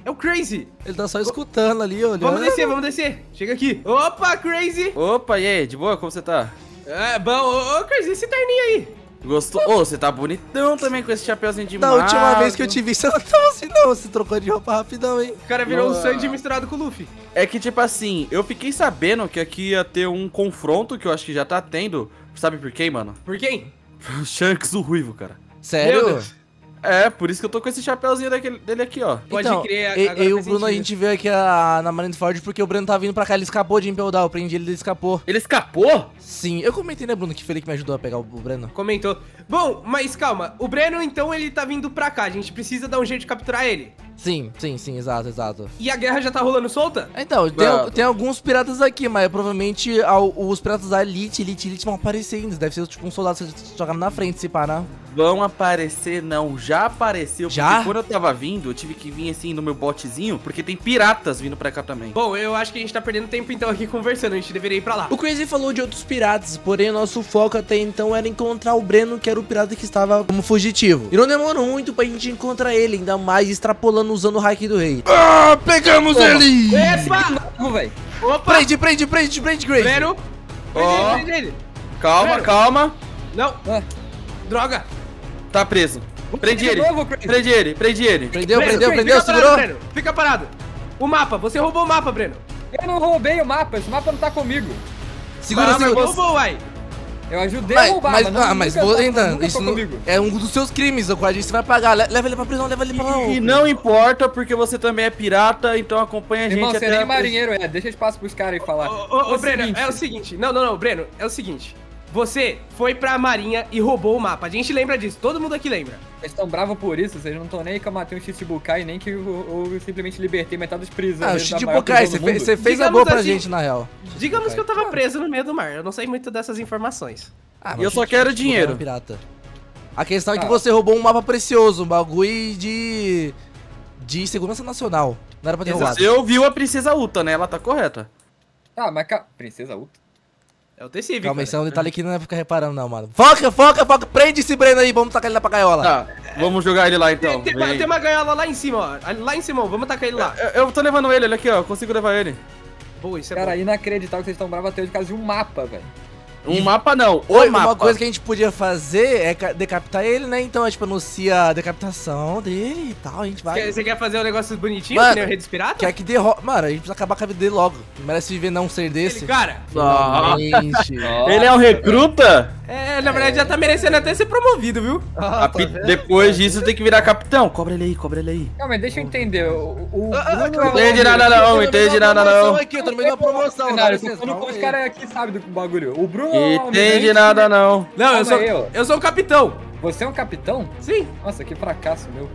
É o Crazy. Ele tá só escutando ali, olhando. Vamos descer, vamos descer. Chega aqui. Opa, Crazy. Opa, e aí, de boa? Como você tá? É, bom. Ô, ô, Crazy, esse terninho aí. Gostou? Ô, você tá bonitão também com esse chapeuzinho de Da mago. última vez que eu te vi, você não tava assim não. Você trocou de roupa rapidão, hein? O cara virou Boa. um Sandy misturado com o Luffy. É que, tipo assim, eu fiquei sabendo que aqui ia ter um confronto, que eu acho que já tá tendo. Sabe por quem, mano? Por quem? O Shanks, o ruivo, cara. Sério? Meu Deus. É, por isso que eu tô com esse chapeuzinho daquele, dele aqui, ó. Pode então, crer, e- agora eu e o faz Bruno, a sentido. gente veio aqui a, na Marineford porque o Breno tá vindo pra cá, ele escapou de Impel Down, eu prendi ele, ele escapou. Ele escapou? Sim, eu comentei, né, Bruno, que foi ele que me ajudou a pegar o, o Breno. Comentou. Bom, mas calma. O Breno, então, ele tá vindo pra cá. A gente precisa dar um jeito de capturar ele. Sim, sim, sim, exato, exato. E a guerra já tá rolando solta? Então, tem, Mano. tem alguns piratas aqui, mas provavelmente ao- os piratas da Elite, Elite, Elite vão aparecer ainda. Deve ser tipo um soldado que você jogar na frente, se parar. Vão aparecer, não. Já apareceu. Já? Porque quando eu tava vindo, eu tive que vir assim no meu botezinho, porque tem piratas vindo pra cá também. Bom, eu acho que a gente tá perdendo tempo, então, aqui conversando. A gente deveria ir pra lá. O Crazy falou de outros piratas, porém o nosso foco até então era encontrar o Breno, que era o pirata que estava como fugitivo. E não demorou muito pra gente encontrar ele, ainda mais extrapolando usando o hack do rei. Ah, pegamos ele! Epa! Vamos, velho. Opa! Prende, prende, prende, prende, Crazy! Breno! Prende Ó. ele, prende ele! Calma, Breno. calma. Não! Ah. Droga! Tá preso. Prende de ele. novo, Crazy. Prende ele, prende ele. Prendeu, Breno, prendeu, Breno, prendeu, fica segurou? Parado, Breno. Fica parado! O mapa, você roubou o mapa, Breno! Eu não roubei o mapa, esse mapa não tá comigo. Segura, Ah, mas segura. roubou, uai! Eu ajudei a Mas, roubar, mas, mas, não, ah, mas nunca vou tá- ainda, nunca isso foi não, comigo. é um dos seus crimes, o qual você vai pagar. Le- Leva ele pra prisão, leva ele pra lá. ô. E não importa, porque você também é pirata, então acompanha a gente Irmão, você até nem a- marinheiro é, deixa espaço pros caras aí falar. Ô, ô, ô, o Breno, seguinte, é o seguinte. Não, não, não, Breno, é o seguinte. Você foi pra marinha e roubou o mapa. A gente lembra disso, todo mundo aqui lembra. Vocês estão bravos por isso, vocês não estão nem aí que eu matei um Shichibukai, nem que eu, eu simplesmente libertei metade dos Ah, o prisioneiros da Chichibukai, maior prisão você do fez, mundo. você fez a Digamos boa pra assim, gente, na real. Digamos que eu tava preso no meio do mar. Eu não sei muito dessas informações. Ah, E eu mas só o quero Chichibukai dinheiro. é um pirata. A questão é que Ah. você roubou um mapa precioso, um bagulho de... de segurança nacional. Não era pra ter roubado. Você ouviu a princesa Uta, né? Ela tá correta. Ah, mas ca... Princesa Uta. É o T-Civ, Calma, isso é cara. um detalhe que não é pra ficar reparando não, mano. Foca, foca, foca, prende esse Breno aí, vamos tacar ele lá pra gaiola. Tá, vamos jogar ele lá então. Tem, tem, uma- Vem. tem uma gaiola lá em cima, ó. Lá em cima, ó. Vamos tacar ele lá. Eu, eu tô levando ele, olha aqui, ó. Eu consigo levar ele. Boa, isso é Cara, bom. inacreditável que vocês estão bravos até hoje por causa de um mapa, velho. Um mapa não, o Oi, mapa. uma coisa que a gente podia fazer é ca- decapitar ele, né? Então a gente anuncia a decapitação dele e tal, a gente vai... Quer- Você quer fazer um negócio bonitinho, Mano, que nem o Rei dos Piratas? Quer que derrota... Mano, a gente precisa acabar com a vida dele logo. Não merece viver não um ser desse. Ele, cara, Finalmente. Ele é um recruta? é, na verdade já tá merecendo até ser promovido, viu? Ah, A pi- Depois disso tem que virar capitão. Cobra ele aí, cobra ele aí. Calma, deixa eu entender. O, o Ah, ah, Bruno calma, é o- Entende nada não, entende nada não. Aqui, eu tô no meio da promoção. Não, dá eu tô licença, falando com calma os aí. caras aqui, sabe, do bagulho. O Bruno é o Entende almirante. nada não. Não, eu Calma sou, aí, ó. eu sou um capitão. Você é um capitão? Sim. Nossa, que fracasso, meu.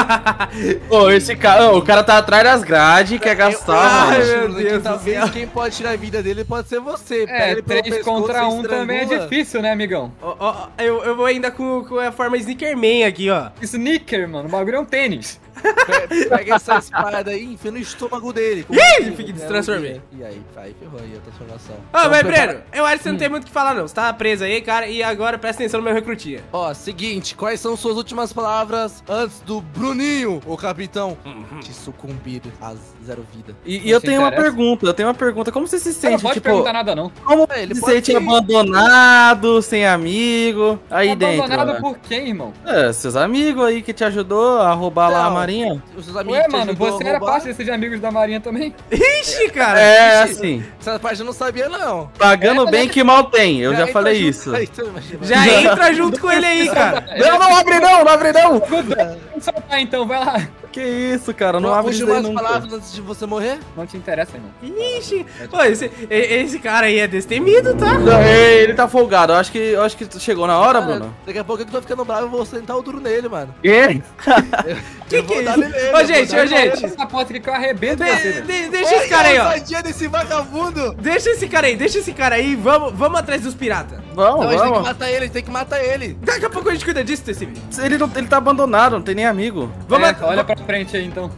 Ô, esse cara, ô, o cara tá atrás das grades, quer gastar, Ai, mano. meu Bruno, que Deus do talvez céu. quem pode tirar a vida dele pode ser você. Pega É, ele pelo três pescoço, contra você um também é estrangula. difícil, né, amigão? Ó, ó, eu, eu vou ainda com, com a forma Sneakerman aqui, ó. Sneaker, mano, o bagulho é um tênis. Pe- Pega essa espada aí e enfia no estômago dele. Como Ih, assim? fica É, destransformei. E aí, aí ferrou aí a transformação. Ah, Então, mas prepara- Breno, eu acho que você não tem muito o que falar, não. Você tava preso aí, cara, e agora presta atenção no meu recrutinha. Ó, seguinte, quais são suas últimas palavras antes do Bruninho, o capitão, te sucumbir a zero vida? E, e eu Você tenho uma interessa? pergunta, eu tenho uma pergunta. Como você se Você não sente, pode tipo, perguntar nada, não. como É, ele se pode sente ser- abandonado, sem amigo, aí dentro? Abandonado né? por quem, irmão? É, seus amigos aí que te ajudou a roubar lá a Não. marinha. Os seus amigos Ué, te mano, ajudou a você era roubar? parte desses amigos da Marinha também? Ixi, cara. É, ixi. assim, Essa parte eu não sabia, não. pagando É, bem que mal tem, eu já entra falei junto- isso. Aí, então, imagina. Já entra junto com ele aí, cara. Não, não abre não, não abre não! Vamos soltar então, vai lá. Que isso, cara, não Uma abre isso aí últimas nunca. palavras antes de você morrer? Não te interessa, irmão. Ixi. Pô, esse, e- esse cara aí é destemido, tá? Não, ele tá folgado, eu acho que, eu acho que chegou na hora, Cara, Bruno. Daqui a pouco eu tô ficando bravo e vou sentar o duro nele, mano. Quê? Que Eu que vou é dar isso? nele, eu Ô, vou gente, dar ô, nele. gente. Essa porta aqui que eu arrebento De- você, velho. de- deixa esse cara aí, ó. Ousadia desse vagabundo! Deixa esse cara aí, deixa esse cara aí. Vamos, vamos atrás dos piratas. Vamos, Não, a gente tem que vamos. matar ele, a gente tem que matar ele. Daqui a pouco a gente cuida disso, T C B. Ele, não, ele tá abandonado, não tem nem amigo. Vamos É, at- olha pra frente aí, então. Aqui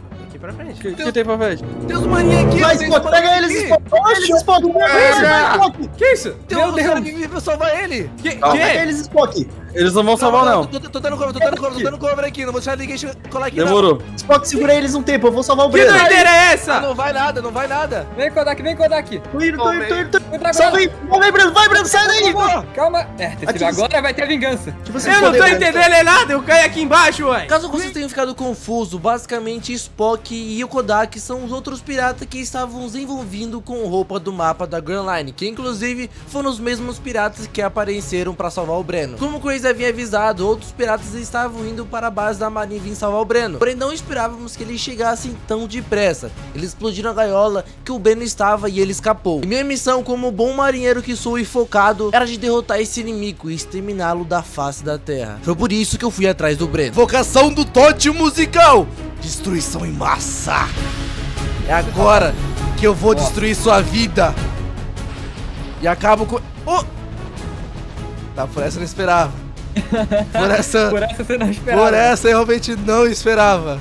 pra frente. O que, que tem pra frente? Tem os maninhos aqui, Vai, tem Spock, os pega maninhos eles, aqui. Spock. Oxi, Spock, pega Spock. Que isso? Tem Meu uns Deus. caras que vivem pra salvar ele. Que? Calma. Pega que? eles, Spock. Eles não vão salvar, não. Tô, tô, tô dando cover, tô dando cover, tô dando cover aqui. Não vou deixar ninguém colar aqui, Demorou. Spock, segura eles um tempo, eu vou salvar o Que Breno. doideira é não. essa? Não vai nada, não vai nada. Vem, Kodak, vem, Kodak. Tô indo, tô indo, tô indo, tô indo. Vem pra Salva aí, agora. salva aí, Breno, vai, Breno, sai daí. Calma. É, Tessive, Ativa- agora vai ter vingança. Ativa seus Eu não tô poderes, entendendo é nada, eu caí aqui embaixo, ué. Caso vocês tenham ficado confuso, basicamente Spock e o Kodak são os outros piratas que estavam se envolvendo com roupa do mapa da Grand Line, que inclusive foram os mesmos piratas que apareceram para salvar o Breno. Como o Crazy havia avisado, outros piratas estavam indo para a base da Marinha vir salvar o Breno, porém não esperávamos que eles chegassem tão depressa. Eles explodiram a gaiola que o Breno estava e ele escapou. E minha missão como bom marinheiro que sou e focado era de derrotar esse inimigo e exterminá-lo da face da terra. Foi por isso que eu fui atrás do Breno. Vocação do Tote musical: destruição em massa. É agora que eu vou destruir sua vida. E acabo com... Oh! Tá, por essa eu não esperava. Por essa... Por essa você não esperava. Por essa eu realmente não esperava.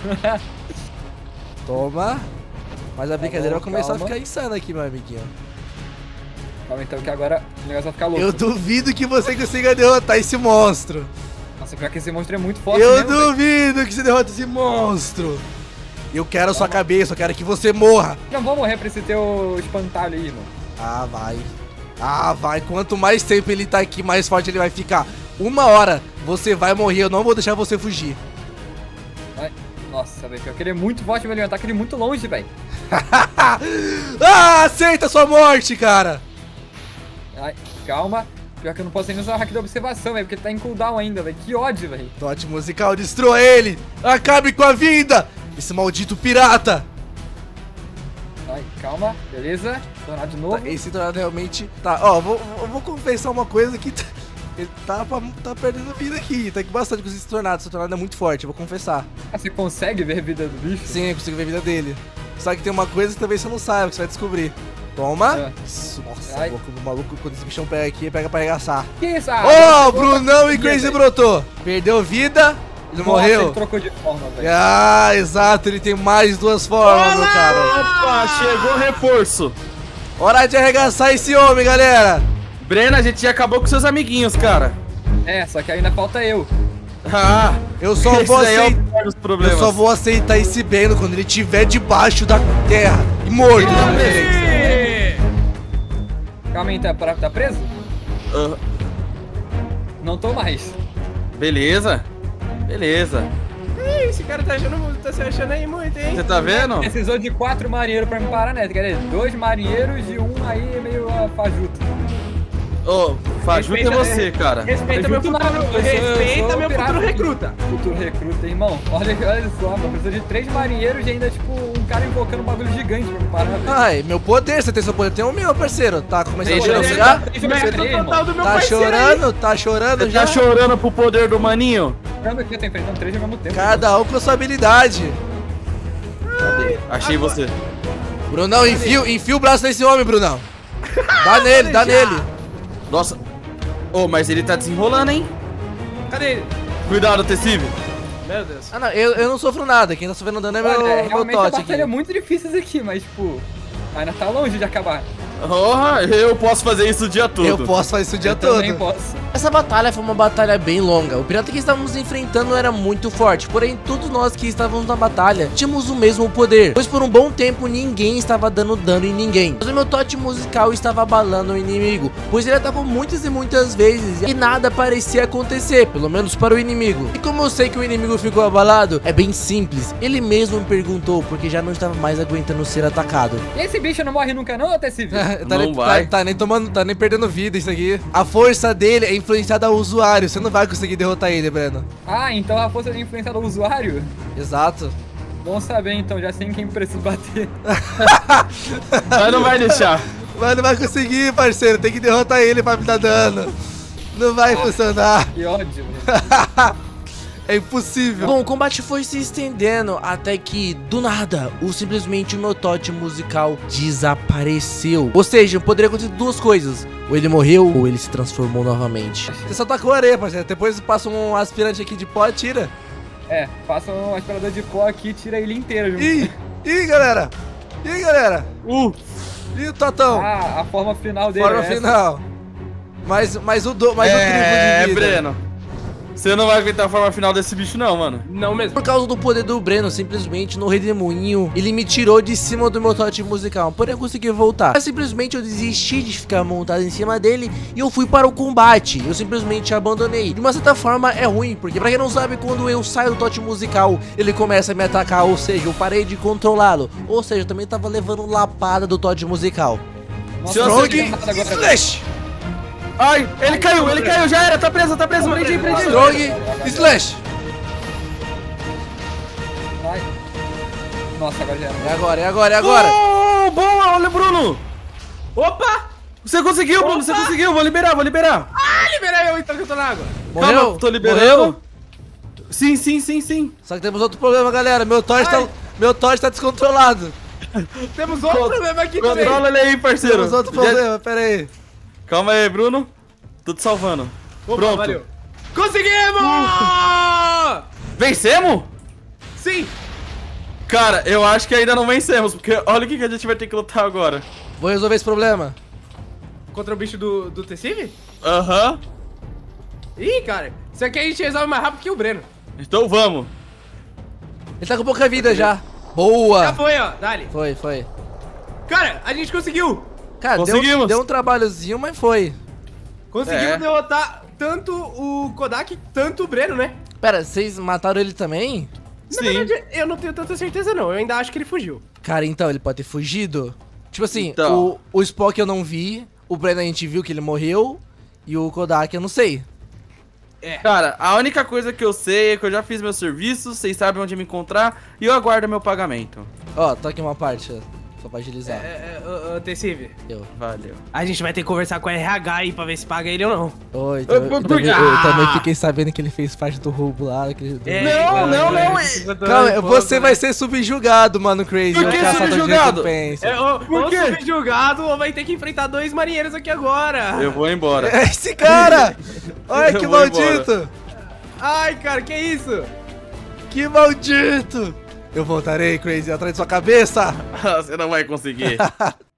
Toma. Mas a brincadeira bom, vai começar calma. a ficar insana aqui, meu amiguinho. Calma então que agora o negócio vai ficar louco. Eu duvido que você consiga derrotar esse monstro. Nossa, pior que esse monstro é muito forte Eu mesmo, velho. duvido que você derrote esse monstro. Eu quero a sua cabeça, eu quero que você morra. Não vou morrer pra esse teu espantalho aí, irmão. Ah, vai. Ah, vai. Quanto mais tempo ele tá aqui, mais forte ele vai ficar. Uma hora você vai morrer, eu não vou deixar você fugir. Vai. Nossa, velho, pior que ele é muito forte, velho. Um ataque de muito longe, velho. Ah, aceita sua morte, cara. Ai, calma. Pior que eu não posso nem usar o hack da observação, velho, porque tá em cooldown ainda, velho. Que ódio, velho. Tote musical, destrua ele. Acabe com a vida. Esse maldito pirata. Ai, calma. Beleza. Tornado de novo. Tá, esse tornado realmente... Tá, ó, vou, eu vou confessar uma coisa que... Ele tá, pra- tá perdendo vida aqui. Tá aqui bastante com esse tornado. Esse tornado é muito forte, eu vou confessar. Ah, você consegue ver a vida do bicho? Sim, eu consigo ver a vida dele. Só que tem uma coisa que talvez você não saiba, que você vai descobrir. Toma. É. Isso, nossa, Ai. o maluco, quando esse bichão pega aqui, ele pega pra arregaçar. Que isso? Ah, Ó, oh, ele trocou Brunão de e vida, Crazy velho. brotou. Perdeu vida, ele Nossa, morreu. Ele trocou de forma, velho. Ah, exato, ele tem mais duas formas, meu cara. Opa, chegou reforço. Hora de arregaçar esse homem, galera. Breno, a gente já acabou com seus amiguinhos, cara. É, só que ainda falta eu. Ah, Eu só esse vou daí é o aceitar. pior dos problemas. Eu só vou aceitar esse Breno quando ele estiver debaixo da terra e morto. Ih, Calma aí, tá, pra- tá preso? Ah, Não tô mais. beleza. Beleza. Esse cara tá, achando, tá se achando aí muito, hein? Você tá vendo? Precisou de quatro marinheiros pra me parar, né? Quer dizer, dois marinheiros e um aí meio uh, fajuto. Ô, Fajuto é Respeita- você, cara. Respeita meu Fajuto futuro, nada, eu sou- eu respeita sou meu pirata. futuro recruta. Futuro recruta, irmão. Olha, olha só, mano. Precisa de três marinheiros e ainda, tipo, um cara invocando um bagulho gigante pra me parar, velho. Ai, meu poder, você tem seu poder, tem o meu, parceiro. Tá começando a Deixa eu chorar ver. já? Deixa eu Mérito ver, irmão. total do meu Tá parceiro aí. chorando, tá chorando Você já? tá chorando pro poder do maninho? Caramba, aqui eu tô enfrentando três ao mesmo tempo. Cada um com a sua habilidade. Achei você. Brunão, enfia, enfia o braço nesse homem, Brunão. Dá nele, dá nele. Nossa. Ô, mas ele tá desenrolando, hein? Cadê ele? Cuidado, Tessive. Meu Deus. Ah, não, eu, eu não sofro nada. Quem tá sofrendo dano é meu, Olha, meu realmente a Tote aqui. batalha é muito difícil aqui, mas, tipo, ainda tá longe de acabar. Oh, eu posso fazer isso o dia todo. Eu posso fazer isso o dia eu todo. também posso. Essa batalha foi uma batalha bem longa. O pirata que estávamos enfrentando era muito forte, porém todos nós que estávamos na batalha tínhamos o mesmo poder, pois por um bom tempo ninguém estava dando dano em ninguém. Mas o meu tote musical estava abalando o inimigo, pois ele atacou muitas e muitas vezes e nada parecia acontecer, pelo menos para o inimigo. E como eu sei que o inimigo ficou abalado, é bem simples. Ele mesmo me perguntou porque já não estava mais aguentando ser atacado. E esse bicho não morre nunca não, Tessive? tá, Não nem, vai. tá, tá nem tomando, tá nem perdendo vida isso aqui. A força dele é influenciada ao usuário. Você não vai conseguir derrotar ele, Breno. Ah, então a força é influenciada do usuário? Exato. Bom saber, então, já sei em quem preciso bater. Mas não vai deixar. Mas não vai conseguir, parceiro. Tem que derrotar ele pra me dar dano. Não vai funcionar. Que ódio, velho. É impossível. Bom, o combate foi se estendendo até que, do nada, o simplesmente o meu tote musical desapareceu. Ou seja, poderia acontecer duas coisas. Ou ele morreu, ou ele se transformou novamente. Você só tacou areia, parceiro. Depois passa um aspirante aqui de pó e tira. É, faça um aspirador de pó aqui e tira ele inteiro junto. Ih, ih, galera. Ih, galera. Uh, Ih, o Tatão. Ah, a forma final dele Forma é essa. final. Mais, mais o, do, mais é, o triplo de vida. Breno. Você não vai aguentar a forma final desse bicho não, mano. Não mesmo. Por causa do poder do Breno, simplesmente no redemoinho, ele me tirou de cima do meu tote musical. Porém, eu consegui voltar. Mas simplesmente eu desisti de ficar montado em cima dele e eu fui para o combate. Eu simplesmente abandonei. De uma certa forma, é ruim, porque pra quem não sabe, quando eu saio do tote musical, ele começa a me atacar, ou seja, eu parei de controlá-lo. Ou seja, eu também tava levando lapada do tote musical. Nossa, Strong eu não sei agora. Slash! Ai, ele caiu, ele caiu, já era, tá preso, tá preso, prendi, prendi. Strong Slash! Vai. Nossa, agora já era. É agora, é agora, é agora! Oh, boa, olha, Bruno. Opa! Você conseguiu, Bruno, você conseguiu, vou liberar, vou liberar. Ah, libera eu então que eu tô na água. Morreu? Calma, tô liberando. Morreu? Sim, sim, sim, sim. Só que temos outro problema, galera. Meu tote tá, Ai. meu tote tá descontrolado. Temos outro problema aqui também. Controla ele aí, parceiro. Temos outro Já- problema, pera aí. Calma aí, Bruno. Tô te salvando. Opa, Pronto. valeu. Conseguimos! Vencemos? Sim. Cara, eu acho que ainda não vencemos, porque olha o que que a gente vai ter que lutar agora. Vou resolver esse problema. Contra o bicho do, do Tecive? Aham. Ih, cara. Isso aqui a gente resolve mais rápido que o Breno. Então vamos. Ele tá com pouca vida já. Boa. Já foi, ó. Dali. Foi, foi. Cara, a gente conseguiu. Cara, deu, Conseguimos. deu um trabalhozinho, mas foi. Conseguimos É. derrotar tanto o Kodak, tanto o Breno, né? Pera, vocês mataram ele também? Na Sim. verdade, eu não tenho tanta certeza não. Eu ainda acho que ele fugiu. Cara, então, ele pode ter fugido? Tipo assim, Então. o, o Spock eu não vi, o Breno a gente viu que ele morreu, e o Kodak eu não sei. Cara, a única coisa que eu sei é que eu já fiz meus serviços, vocês sabem onde me encontrar e eu aguardo meu pagamento. Ó, tô aqui uma parte, ó, só pra agilizar. É, é, ô, ô, Tecive, Eu. Valeu. a gente vai ter que conversar com o R H aí pra ver se paga ele ou não. Oi, então, eu, Por- por- também, eu Ah! também fiquei sabendo que ele fez parte do roubo lá. Que, É, Não, cara, não, não, é, é- Calma, você vai ser subjugado, mano, Crazy. Por o que caçador de subjugado? recompensa. É, ou, Por ou quê? ser julgado ou vai ter que enfrentar dois marinheiros aqui agora. Eu vou embora. É esse cara! Olha Eu que vou maldito! Ai, cara, que isso? Que maldito! Eu voltarei, Crazy, atrás de sua cabeça! Você não vai conseguir.